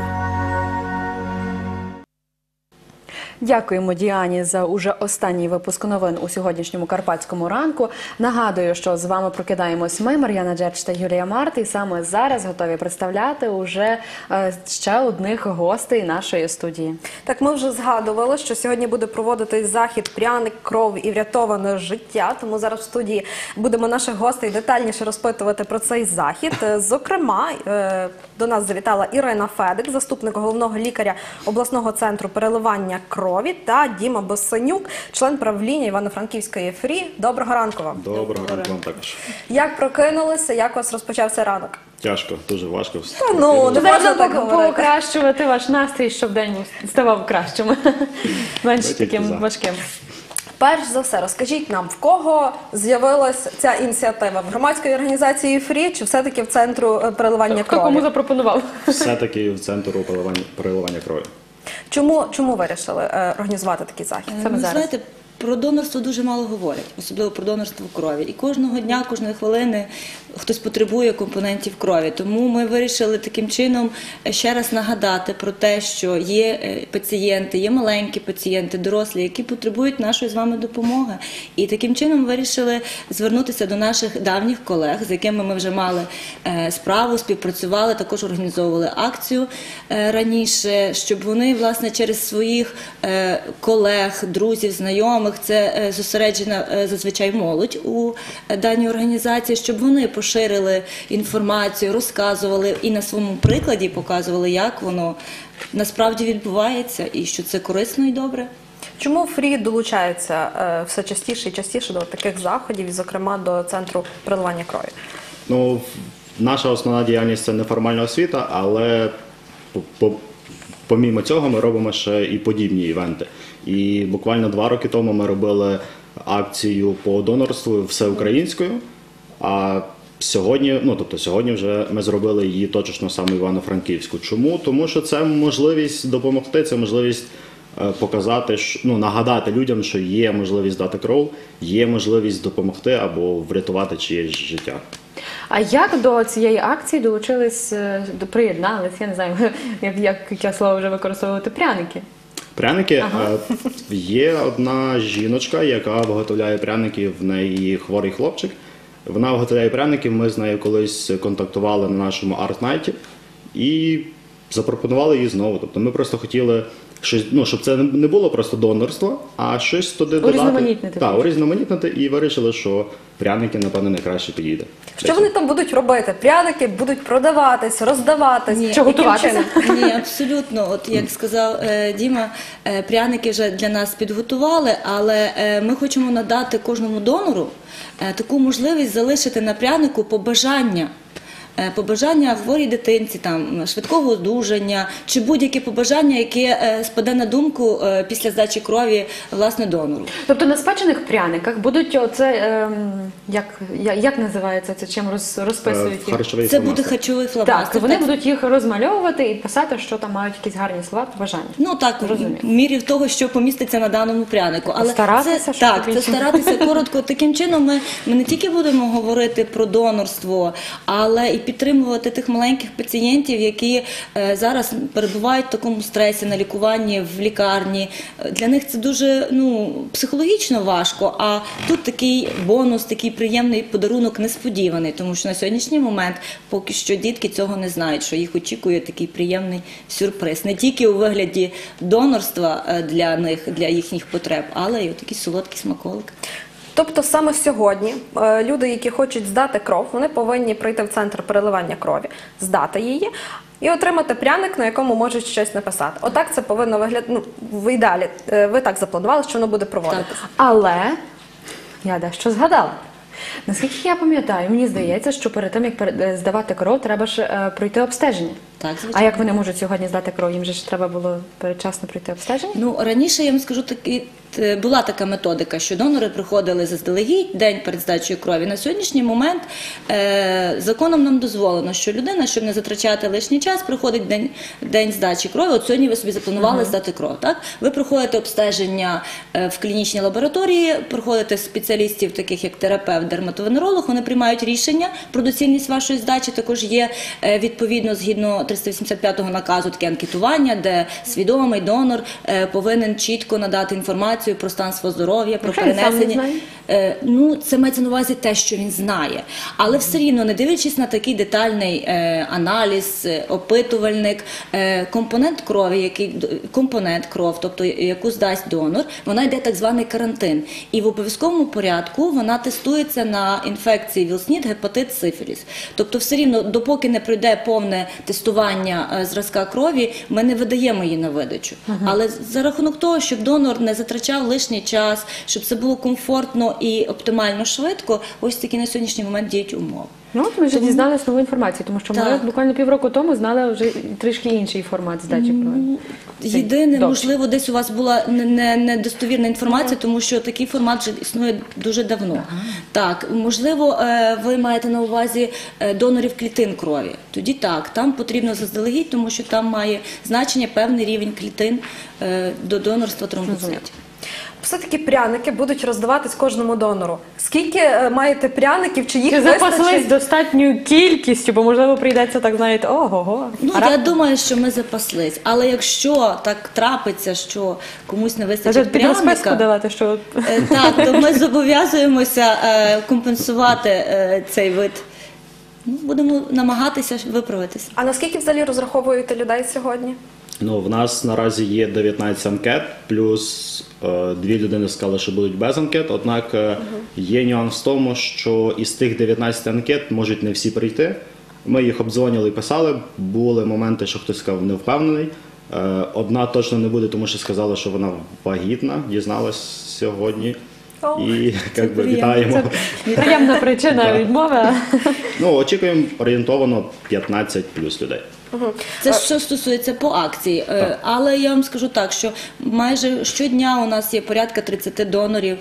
Дякуємо Діані за уже останній випуск новин у сьогоднішньому Карпатському ранку. Нагадую, що з вами прокидаємось ми, Мар'яна Джерч та Юлія Март, і саме зараз готові представляти уже ще одних гостей нашої студії. Так, ми вже згадували, що сьогодні буде проводитись захід «Пряник, кров і врятоване життя», тому зараз в студії будемо наших гостей детальніше розпитувати про цей захід. Зокрема, до нас завітала Ірина Федик, заступник головного лікаря обласного центру переливання крові, та Діма Босенюк, член правління Івано-Франківської ФРІ. Доброго ранку вам. Доброго ранку вам також. Як прокинулися, як у вас розпочався ранок? Тяжко, дуже важко. Ну, не можна так говорити. Покращувати ваш настрій, щоб день ставав кращим, менш таким важким. Перш за все, розкажіть нам, в кого з'явилася ця ініціатива? В громадської організації «ФРІ» чи все-таки в Центру переливання крові? Хто кому запропонував? Все-таки в Центру переливання крові. Чому вирішили організувати такий захід саме зараз? Знаєте, про донорство дуже мало говорять, особливо про донорство крові. І кожного дня, кожної хвилини хтось потребує компонентів крові. Тому ми вирішили таким чином ще раз нагадати про те, що є пацієнти, є маленькі пацієнти, дорослі, які потребують нашої з вами допомоги. І таким чином вирішили звернутися до наших давніх колег, з якими ми вже мали справу, співпрацювали, також організовували акцію раніше, щоб вони, власне, через своїх колег, друзів, знайомих, це зосереджена зазвичай молодь у даній організації, щоб вони поширили інформацію, розказували і на своєму прикладі показували, як воно насправді відбувається і що це корисно і добре. Чому ФРІ долучається все частіше і частіше до таких заходів, і, зокрема, до Центру переливання крові? Ну, наша основна діяльність – це неформальна освіта, але помімо цього ми робимо ще і подібні івенти. І буквально 2 роки тому ми робили акцію по донорству всеукраїнською, а сьогодні вже ми зробили її точечно саме Івано-Франківську. Чому? Тому що це можливість допомогти, це можливість показати, нагадати людям, що є можливість дати кров, є можливість допомогти або врятувати чиєсь життя. А як до цієї акції долучились, приєднались, я не знаю, яке слово вже використовувати, пряники? Пряники? Є одна жіночка, яка виготовляє пряники, в неї хворий хлопчик. Вона виготовляє пряники, ми з нею колись контактували на нашому арт-найті і запропонували її знову. Тобто ми просто хотіли, щоб це не було просто донорство, а щось туди додати. Урізноманітнити. Так, урізноманітнити, і вирішили, що пряники, напевно, найкраще підійде. Що вони там будуть робити? Пряники будуть продаватись, роздаватись? Чи готуватися? Ні, абсолютно. От як сказав Діма, пряники вже для нас підготували, але ми хочемо надати кожному донору таку можливість залишити на прянику побажання хворій дитинці, швидкого одужання, чи будь-яке побажання, яке спаде на думку після здачі крові, власне, донору. Тобто на спечених пряниках будуть як називається це, чим розписують їх? Це буде харчовий фломастер. Так, вони будуть їх розмальовувати і писати, що там мають якісь гарні слова, побажання. Ну так, в мірі того, що поміститься на даному прянику. Але старатися, це старатися коротко. Таким чином ми не тільки будемо говорити про донорство, але і підтримувати тих маленьких пацієнтів, які зараз перебувають в такому стресі на лікуванні в лікарні. Для них це дуже психологічно важко, а тут такий бонус, такий приємний подарунок несподіваний, тому що на сьогоднішній момент поки що дітки цього не знають, що їх очікує такий приємний сюрприз. Не тільки у вигляді донорства для них, для їхніх потреб, але й такий солодкий смаколик. Тобто саме сьогодні люди, які хочуть здати кров, вони повинні прийти в центр переливання крові, здати її і отримати пряник, на якому можуть щось написати. Отак це повинно виглядати, в ідеалі. Ви так запланували, що воно буде проводитися. Але я дещо згадала. Наскільки я пам'ятаю, мені здається, що перед тим, як здавати кров, треба ж пройти обстеження. Так, звичайно. А як вони можуть сьогодні здати кров? Їм же ж треба було передчасно пройти обстеження? Ну, раніше, я вам скажу, була така методика, що донори приходили заздалегідь, день перед здачею крові. На сьогоднішній момент законом нам дозволено, що людина, щоб не затрачати лишній час, приходить день здачі крові. От сьогодні ви собі запланували здати кров, так? Ви проходите обстеження в клінічній лабораторії, проходите спеціалістів, таких як терапевт, дерматовенеролог, вони приймають рішення про доцільність вашої здачі. Також є, відповідно, згідно 385-го наказу, таке анкетування, де свідомий донор повинен чітко надати інформацію про стан свого здоров'я, про перенесення. Ну, це мається на увазі те, що він знає. Але все рівно, не дивлячись на такий детальний аналіз, опитувальник, компонент крові, компонент кров, тобто яку здасть донор, вона йде так званий карантин. І в обов'язковому порядку вона тестується на інфекції ВІЛ-СНІД, гепатит, сифіліс. Тобто все рівно, допоки не пройде повне тестування зразка крові, ми не видаємо її на видачу. Але за рахунок того, щоб донор не затрачав лишній час, щоб це було комфортно і оптимально швидко, ось такі на сьогоднішній момент діють умови. Ну, от ми вже дізналися нову інформацію, тому що ми буквально півроку тому знали вже трішки інший формат здачі крові. Єдине, можливо, десь у вас була недостовірна інформація, тому що такий формат вже існує дуже давно. Так, можливо, ви маєте на увазі донорів клітин крові. Тоді так, там потрібно заздалегідь, тому що там має значення певний рівень клітин до донорства тромбоцитів. Все-таки пряники будуть роздаватись кожному донору. Скільки маєте пряників, чи їх запаслись достатньою кількістю, бо, можливо, прийдеться так, знаєте, ого-го. Ну, я думаю, що ми запаслись. Але якщо так трапиться, що комусь не вистачить пряника, так, то ми зобов'язуємося компенсувати цей вид. Ну, будемо намагатися виправитися. А наскільки взагалі розраховуєте людей сьогодні? Ну, в нас наразі є 19 анкет, плюс 2 людини сказали, що будуть без анкет. Однак є нюанс в тому, що із тих 19 анкет можуть не всі прийти. Ми їх обдзвонили і писали. Були моменти, що хтось сказав, не впевнений. Одна точно не буде, тому що сказала, що вона вагітна, дізналась сьогодні. І вітаємо. Це приємна причина відмови. Ну, очікуємо орієнтовано 15 плюс людей. Це що стосується по акції. Але я вам скажу так, що майже щодня у нас є порядка 30 донорів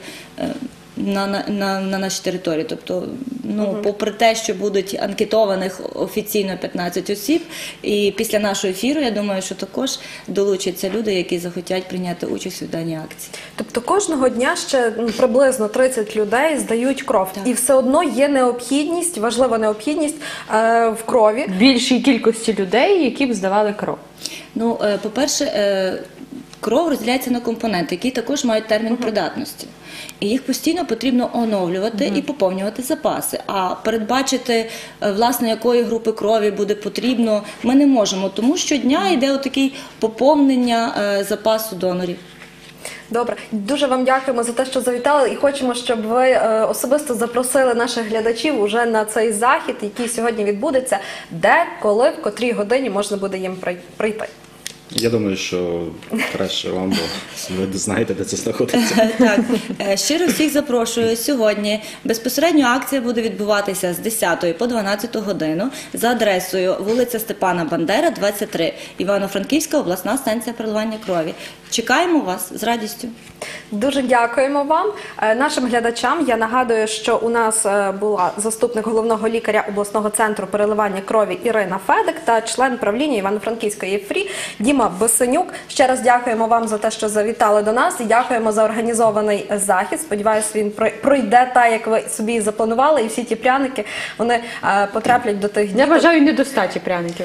на нашій території. Тобто, ну, попри те, що будуть анкетованих офіційно 15 осіб, і після нашого ефіру, я думаю, що також долучаться люди, які захотять прийняти участь у даній акції. Тобто кожного дня ще приблизно 30 людей здають кров. І все одно є необхідність, важлива необхідність в крові. Більшій кількості людей, які б здавали кров. Ну, по-перше, кров розділяється на компоненти, які також мають термін придатності. І їх постійно потрібно оновлювати і поповнювати запаси. А передбачити, власне, якої групи крові буде потрібно, ми не можемо. Тому щодня йде отаке поповнення запасу донорів. Добре. Дуже вам дякуємо за те, що завітали, і хочемо, щоб ви особисто запросили наших глядачів уже на цей захід, який сьогодні відбудеться, де, коли, в котрій годині можна буде їм прийти. Я думаю, що краще вам, бо ви знаєте, де це знаходиться. Так, щиро всіх запрошую. Сьогодні безпосередньо акція буде відбуватися з 10 по 12 годину за адресою вулиця Степана Бандери, 23, Івано-Франківська обласна станція переливання крові. Чекаємо вас з радістю. Дуже дякуємо вам. Нашим глядачам я нагадую, що у нас була заступник головного лікаря обласного центру переливання крові Ірина Федик та член правління Івано-Франківської ЄФРІ Діма Бесенюк. Ще раз дякуємо вам за те, що завітали до нас, і дякуємо за організований захід. Сподіваюсь, він пройде так, як ви собі запланували, і всі ті пряники, вони потраплять до тих діток. Я вважаю, недостачі пряників.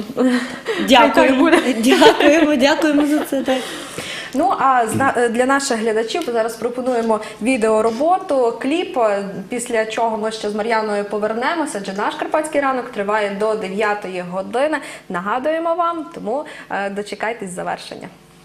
Дякуємо за це. Ну, а для наших глядачів зараз пропонуємо відеороботу, кліп, після чого ми ще з Мар'яною повернемося, адже наш Карпатський ранок триває до 9-ї години. Нагадуємо вам, тому дочекайтесь завершення. –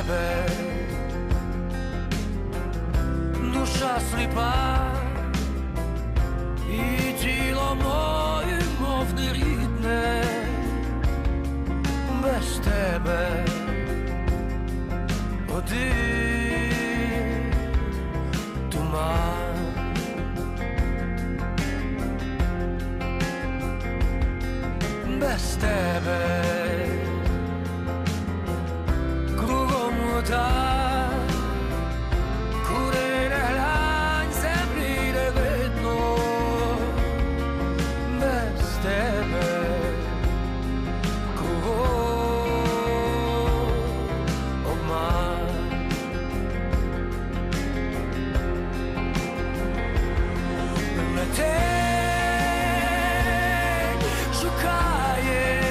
тебе, душа сліпа, і тіло моє, мов нерідне, без тебе один туман. Без тебе кругом вода, куди не глянь, землі не видно. Без тебе кругом обман. Метель шукає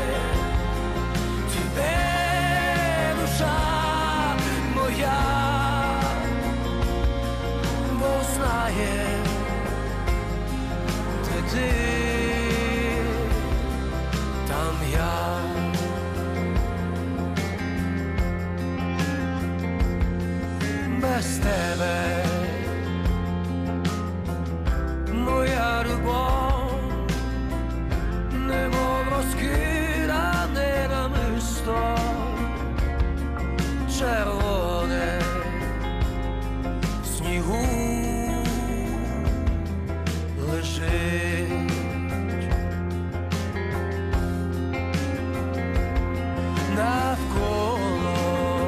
тебе, душа моя, бо знає, де ти, там я. Без тебе моя любов, немов розкидане намисто, червоне в снігу лежить. Навколо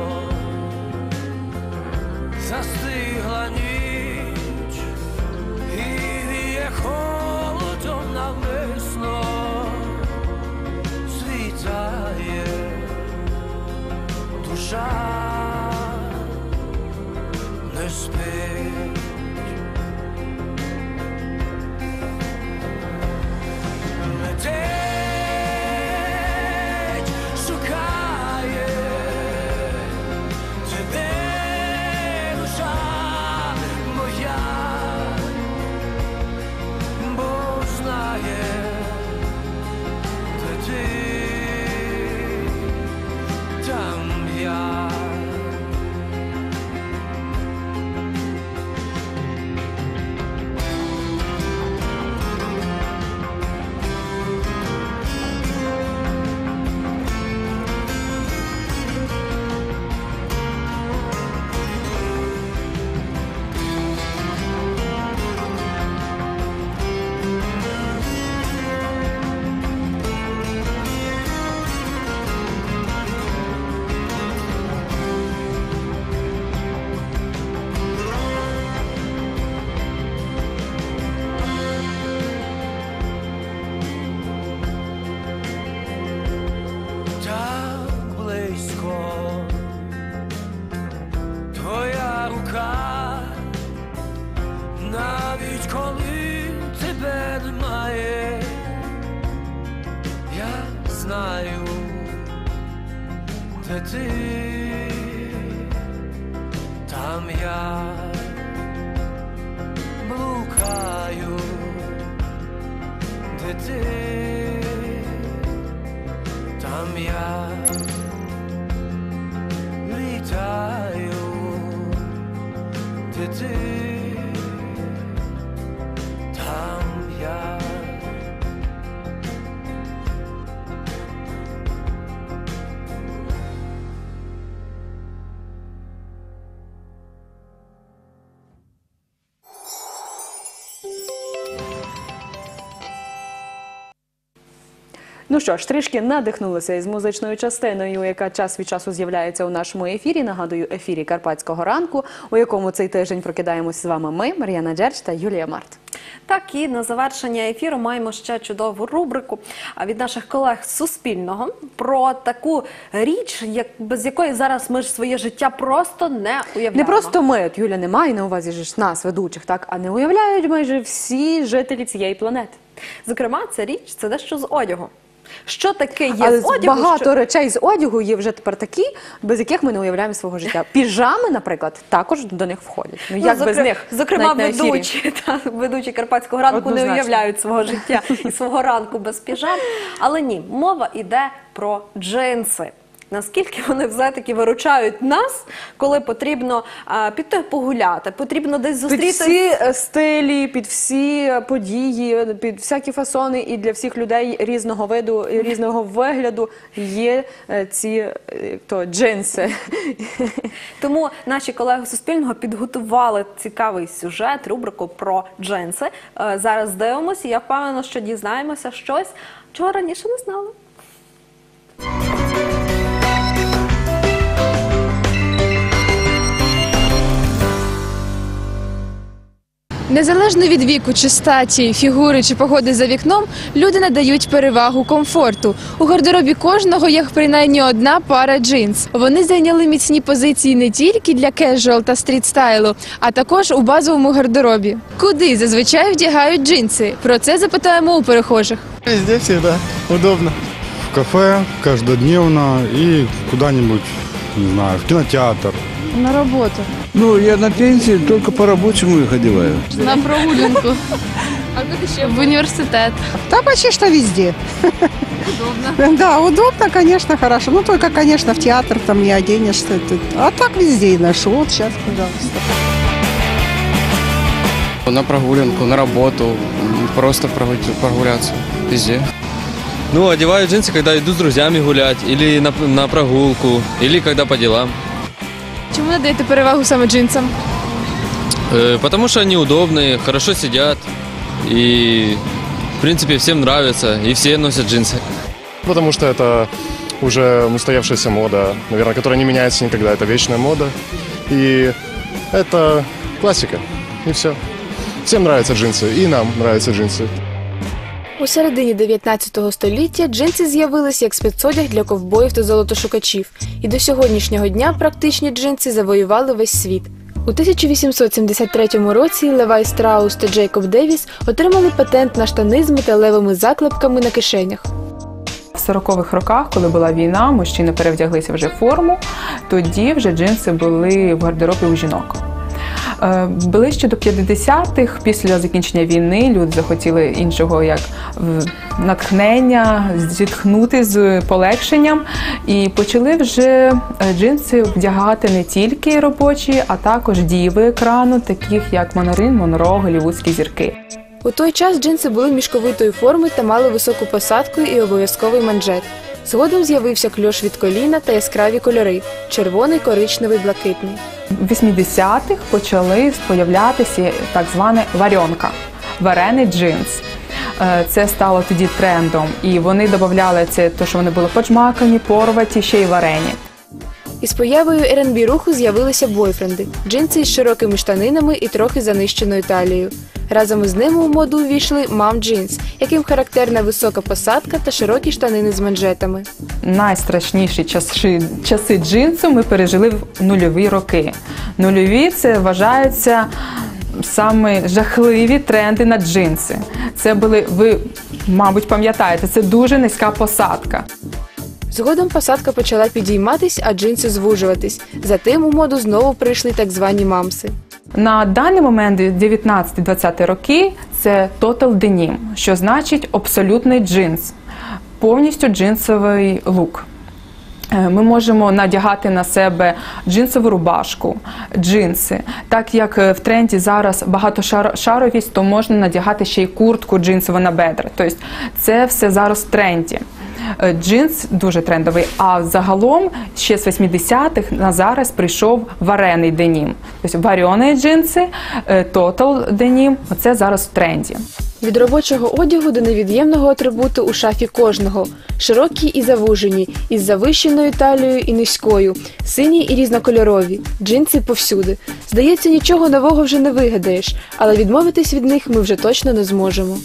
застигла ніч, і віє холодом навмисно, світає душа, не спить. Летить, шукає тебе, душа моя, бо знає, де ти, там я. Так близько твоя рука, навіть коли тебе немає, я знаю, де ти, там я блукаю, де ти, там я літаю, де ти, там я. Ну що ж, трішки надихнулися із музичною частиною, яка час від часу з'являється у нашому ефірі. Нагадую, ефірі Карпатського ранку, у якому цей тиждень прокидаємося з вами ми, Мар'яна Джерч та Юлія Март. Так, і на завершення ефіру маємо ще чудову рубрику від наших колег з Суспільного про таку річ, без якої зараз ми ж своє життя просто не уявляємо. Не просто ми, от Юля не має на увазі ж нас, ведучих, так, а не уявляють майже всі жителі цієї планети. Зокрема, ця річ – це дещо з одягу. Що таке є Але з одягу? багато речей з одягу є вже тепер такі, без яких ми не уявляємо свого життя. Піжами, наприклад, також до них входять. Ну, як без них? Зокрема, навіть на ефірі? ведучі Карпатського ранку Однозначно. не уявляють свого життя і свого ранку без піжам. Але ні, мова йде про джинси. Наскільки вони все-таки виручають нас, коли потрібно піти погуляти, потрібно десь зустрітися? Під всі стилі, під всі події, під всякі фасони і для всіх людей різного виду, різного вигляду є ці джинси. Тому наші колеги Суспільного підготували цікавий сюжет, рубрику про джинси. Зараз дивимося, я впевнена, що дізнаємося щось, чого раніше не знали. Незалежно від віку чи статі, фігури чи погоди за вікном, люди надають перевагу комфорту. У гардеробі кожного є принаймні одна пара джинс. Вони зайняли міцні позиції не тільки для кежуал та стріт-стайлу, а також у базовому гардеробі. Куди зазвичай вдягають джинси? Про це запитаємо у перехожих. Везде всегда удобно. В кафе каждодневно и куда-нибудь, не знаю, в кинотеатр. На роботу. Ну, я на пенсии, только по-рабочему их одеваю. На прогулянку. А куди ще? В університет. Да почти что везде. Удобно. Да, удобно, конечно, хорошо. Ну, только, конечно, в театр там не оденешься. А так везде и ношу. Вот сейчас, пожалуйста. На прогулянку, на работу, просто прогуляться везде. Ну, одеваю джинсы, когда иду с друзьями гулять, или на прогулку, или когда по делам. Чому надаєте перевагу саме джинсам? Потому что они удобные, хорошо сидят, и, в принципе, всем нравится, и все носят джинсы. Потому что это уже устоявшаяся мода, наверное, которая не меняется никогда, это вечная мода, и это классика, и все. Всем нравятся джинсы, и нам нравятся джинсы. У середині 19 століття джинси з'явилися як спецодяг для ковбоїв та золотошукачів. І до сьогоднішнього дня практичні джинси завоювали весь світ. У 1873 році Левай Страус та Джейкоб Девіс отримали патент на штани з металевими заклепками на кишенях. В 40-х роках, коли була війна, мужчини перевдяглися вже в форму, тоді вже джинси були в гардеробі у жінок. Ближче до 50-х, після закінчення війни, люди захотіли іншого як натхнення, зітхнути з полегшенням і почали вже джинси вдягати не тільки робочі, а також діви екрану, таких як Мерлін Монро, голлівудські зірки. У той час джинси були мішковитої форми та мали високу посадку і обов'язковий манжет. Згодом з'явився кльош від коліна та яскраві кольори – червоний, коричневий, блакитний. В 80-х почали з'являтися так звана варіонка – варений джинс. Це стало тоді трендом, і вони додавали це, що вони були поджмакані, порваті, ще й варені. Із появою R&B руху з'явилися бойфренди – джинси із широкими штанинами і трохи занищеною талією. Разом із ними у моду увійшли мам-джинс, яким характерна висока посадка та широкі штанини з манжетами. Найстрашніші часи джинсу ми пережили в нульові роки. Нульові – це вважаються саме жахливі тренди на джинси. Це були, ви, мабуть, пам'ятаєте, це дуже низька посадка. Згодом посадка почала підійматись, а джинси звужуватись. Затим у моду знову прийшли так звані мамси. На даний момент, 19-20 роки, це Total Denim, що значить абсолютний джинс, повністю джинсовий лук. Ми можемо надягати на себе джинсову рубашку, джинси. Так як в тренді зараз багатошаровість, то можна надягати ще й куртку джинсову на бедра. Тобто це все зараз в тренді. Джинс дуже трендовий, а загалом ще з 80-х на зараз прийшов варений денім. Тобто варені джинси, Total Denim, оце зараз в тренді. Від робочого одягу до невід'ємного атрибуту у шафі кожного. Широкі і завужені, із завищеною талією і низькою, сині і різнокольорові, джинси повсюди. Здається, нічого нового вже не вигадаєш, але відмовитись від них ми вже точно не зможемо.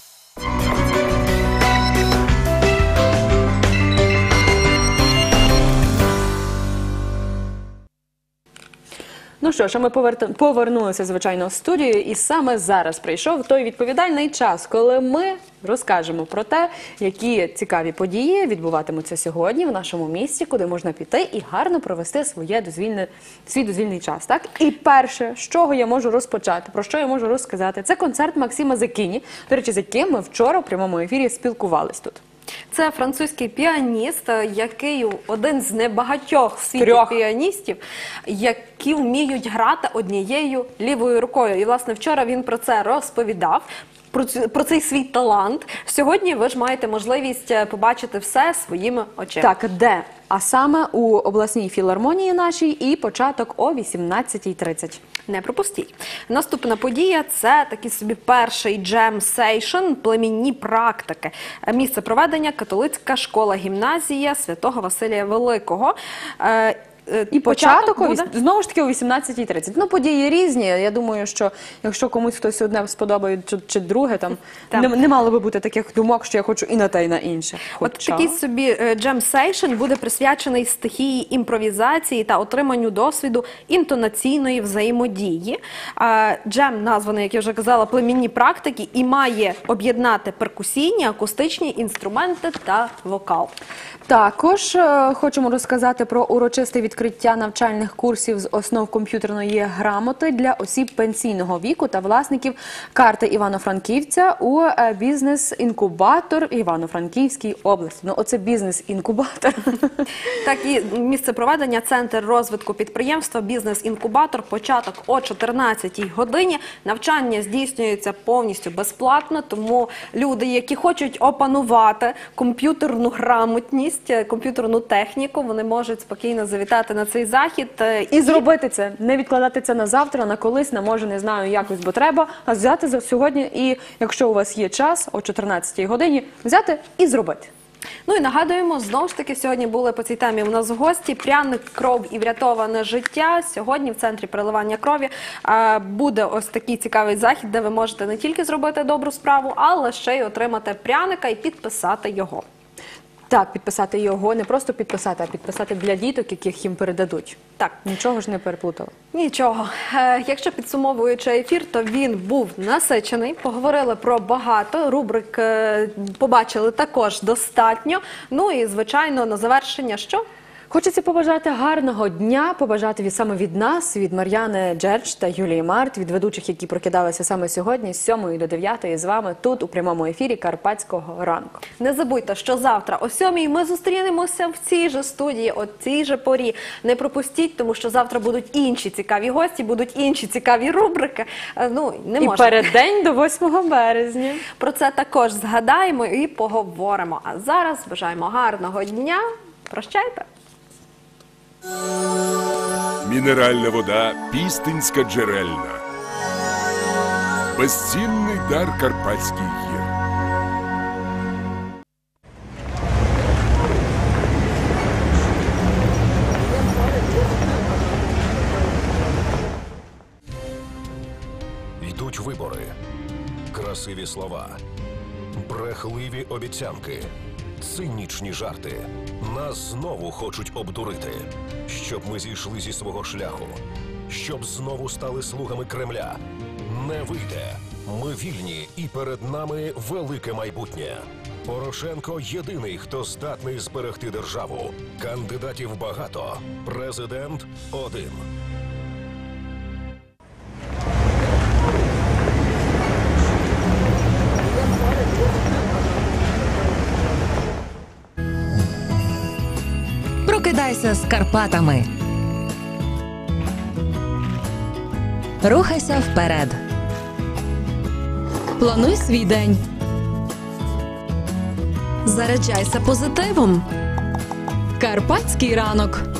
Ну що ж, ми повернулися, звичайно, в студію, і саме зараз прийшов той відповідальний час, коли ми розкажемо про те, які цікаві події відбуватимуться сьогодні в нашому місті, куди можна піти і гарно провести свій дозвільний час. Так? І перше, з чого я можу розпочати, про що я можу розказати, це концерт Максима Закіні, до речі, з яким ми вчора в прямому ефірі спілкувались тут. Це французький піаніст, який один з небагатьох в світі піаністів, які вміють грати однією лівою рукою. І, власне, вчора він про це розповідав, про цей свій талант. Сьогодні ви ж маєте можливість побачити все своїми очима. Так, де? А саме у обласній філармонії нашій, і початок о 18:30. Не пропустіть. Наступна подія – це такий собі перший джем-сейшн, племінні практики. Місце проведення – католицька школа-гімназія Святого Василія Великого. І початок буде? Знову ж таки о 18:30. Ну, події різні. Я думаю, що якщо комусь хтось одне сподобає чи друге, там не мало би бути таких думок, що я хочу і на те, і на інше. От такий собі джем-сейшн буде присвячений стихії імпровізації та отриманню досвіду інтонаційної взаємодії. Джем названий, як я вже казала, племінні практики і має об'єднати перкусійні, акустичні інструменти та вокал. Також хочемо розказати про урочисте відкриття навчальних курсів з основ комп'ютерної грамоти для осіб пенсійного віку та власників карти Івано-Франківця у бізнес-інкубатор Івано-Франківській області. Ну, оце бізнес-інкубатор. Так, і місце проведення – Центр розвитку підприємства, бізнес-інкубатор, початок о 14-й годині. Навчання здійснюється повністю безплатно, тому люди, які хочуть опанувати комп'ютерну грамотність, комп'ютерну техніку, вони можуть спокійно завітати на цей захід. І зробити це, не відкладати це на завтра, на колись, на може, не знаю, якось, бо треба, а взяти за сьогодні і, якщо у вас є час, о 14-й годині, взяти і зробити. Ну і нагадуємо, знову ж таки, сьогодні були по цій темі у нас гості. Пряник, кров і врятоване життя. Сьогодні в Центрі переливання крові буде ось такий цікавий захід, де ви можете не тільки зробити добру справу, але ще й отримати пряника і підписати його. Так, підписати його, не просто підписати, а підписати для діток, яких їм передадуть. Так. Нічого ж не переплутали. Нічого. Якщо підсумовуючи ефір, то він був насичений. Поговорили про багато, рубрик побачили також достатньо. Ну і, звичайно, на завершення що? Хочеться побажати гарного дня, побажати саме від нас, від Мар'яни Джердж та Юлії Март, від ведучих, які прокидалися саме сьогодні з 7 до 9 з вами тут у прямому ефірі Карпатського ранку. Не забудьте, що завтра о 7 ми зустрінемося в цій же студії, о цій же порі. Не пропустіть, тому що завтра будуть інші цікаві гості, будуть інші цікаві рубрики. Ну, не можна. І переддень до 8 березня. Про це також згадаємо і поговоримо. А зараз бажаємо гарного дня. Прощайте. Мінеральна вода Пістинська джерельна. Безцінний дар Карпатських гір. Йдуть вибори. Красиві слова. Брехливі обіцянки. Цинічні жарти. Нас знову хочуть обдурити. Щоб ми зійшли зі свого шляху. Щоб знову стали слугами Кремля. Не вийде. Ми вільні і перед нами велике майбутнє. Порошенко єдиний, хто здатний зберегти державу. Кандидатів багато. Президент один. Прокидайся з Карпатами. Рухайся вперед. Плануй свій день. Заряджайся позитивом. Карпатський ранок.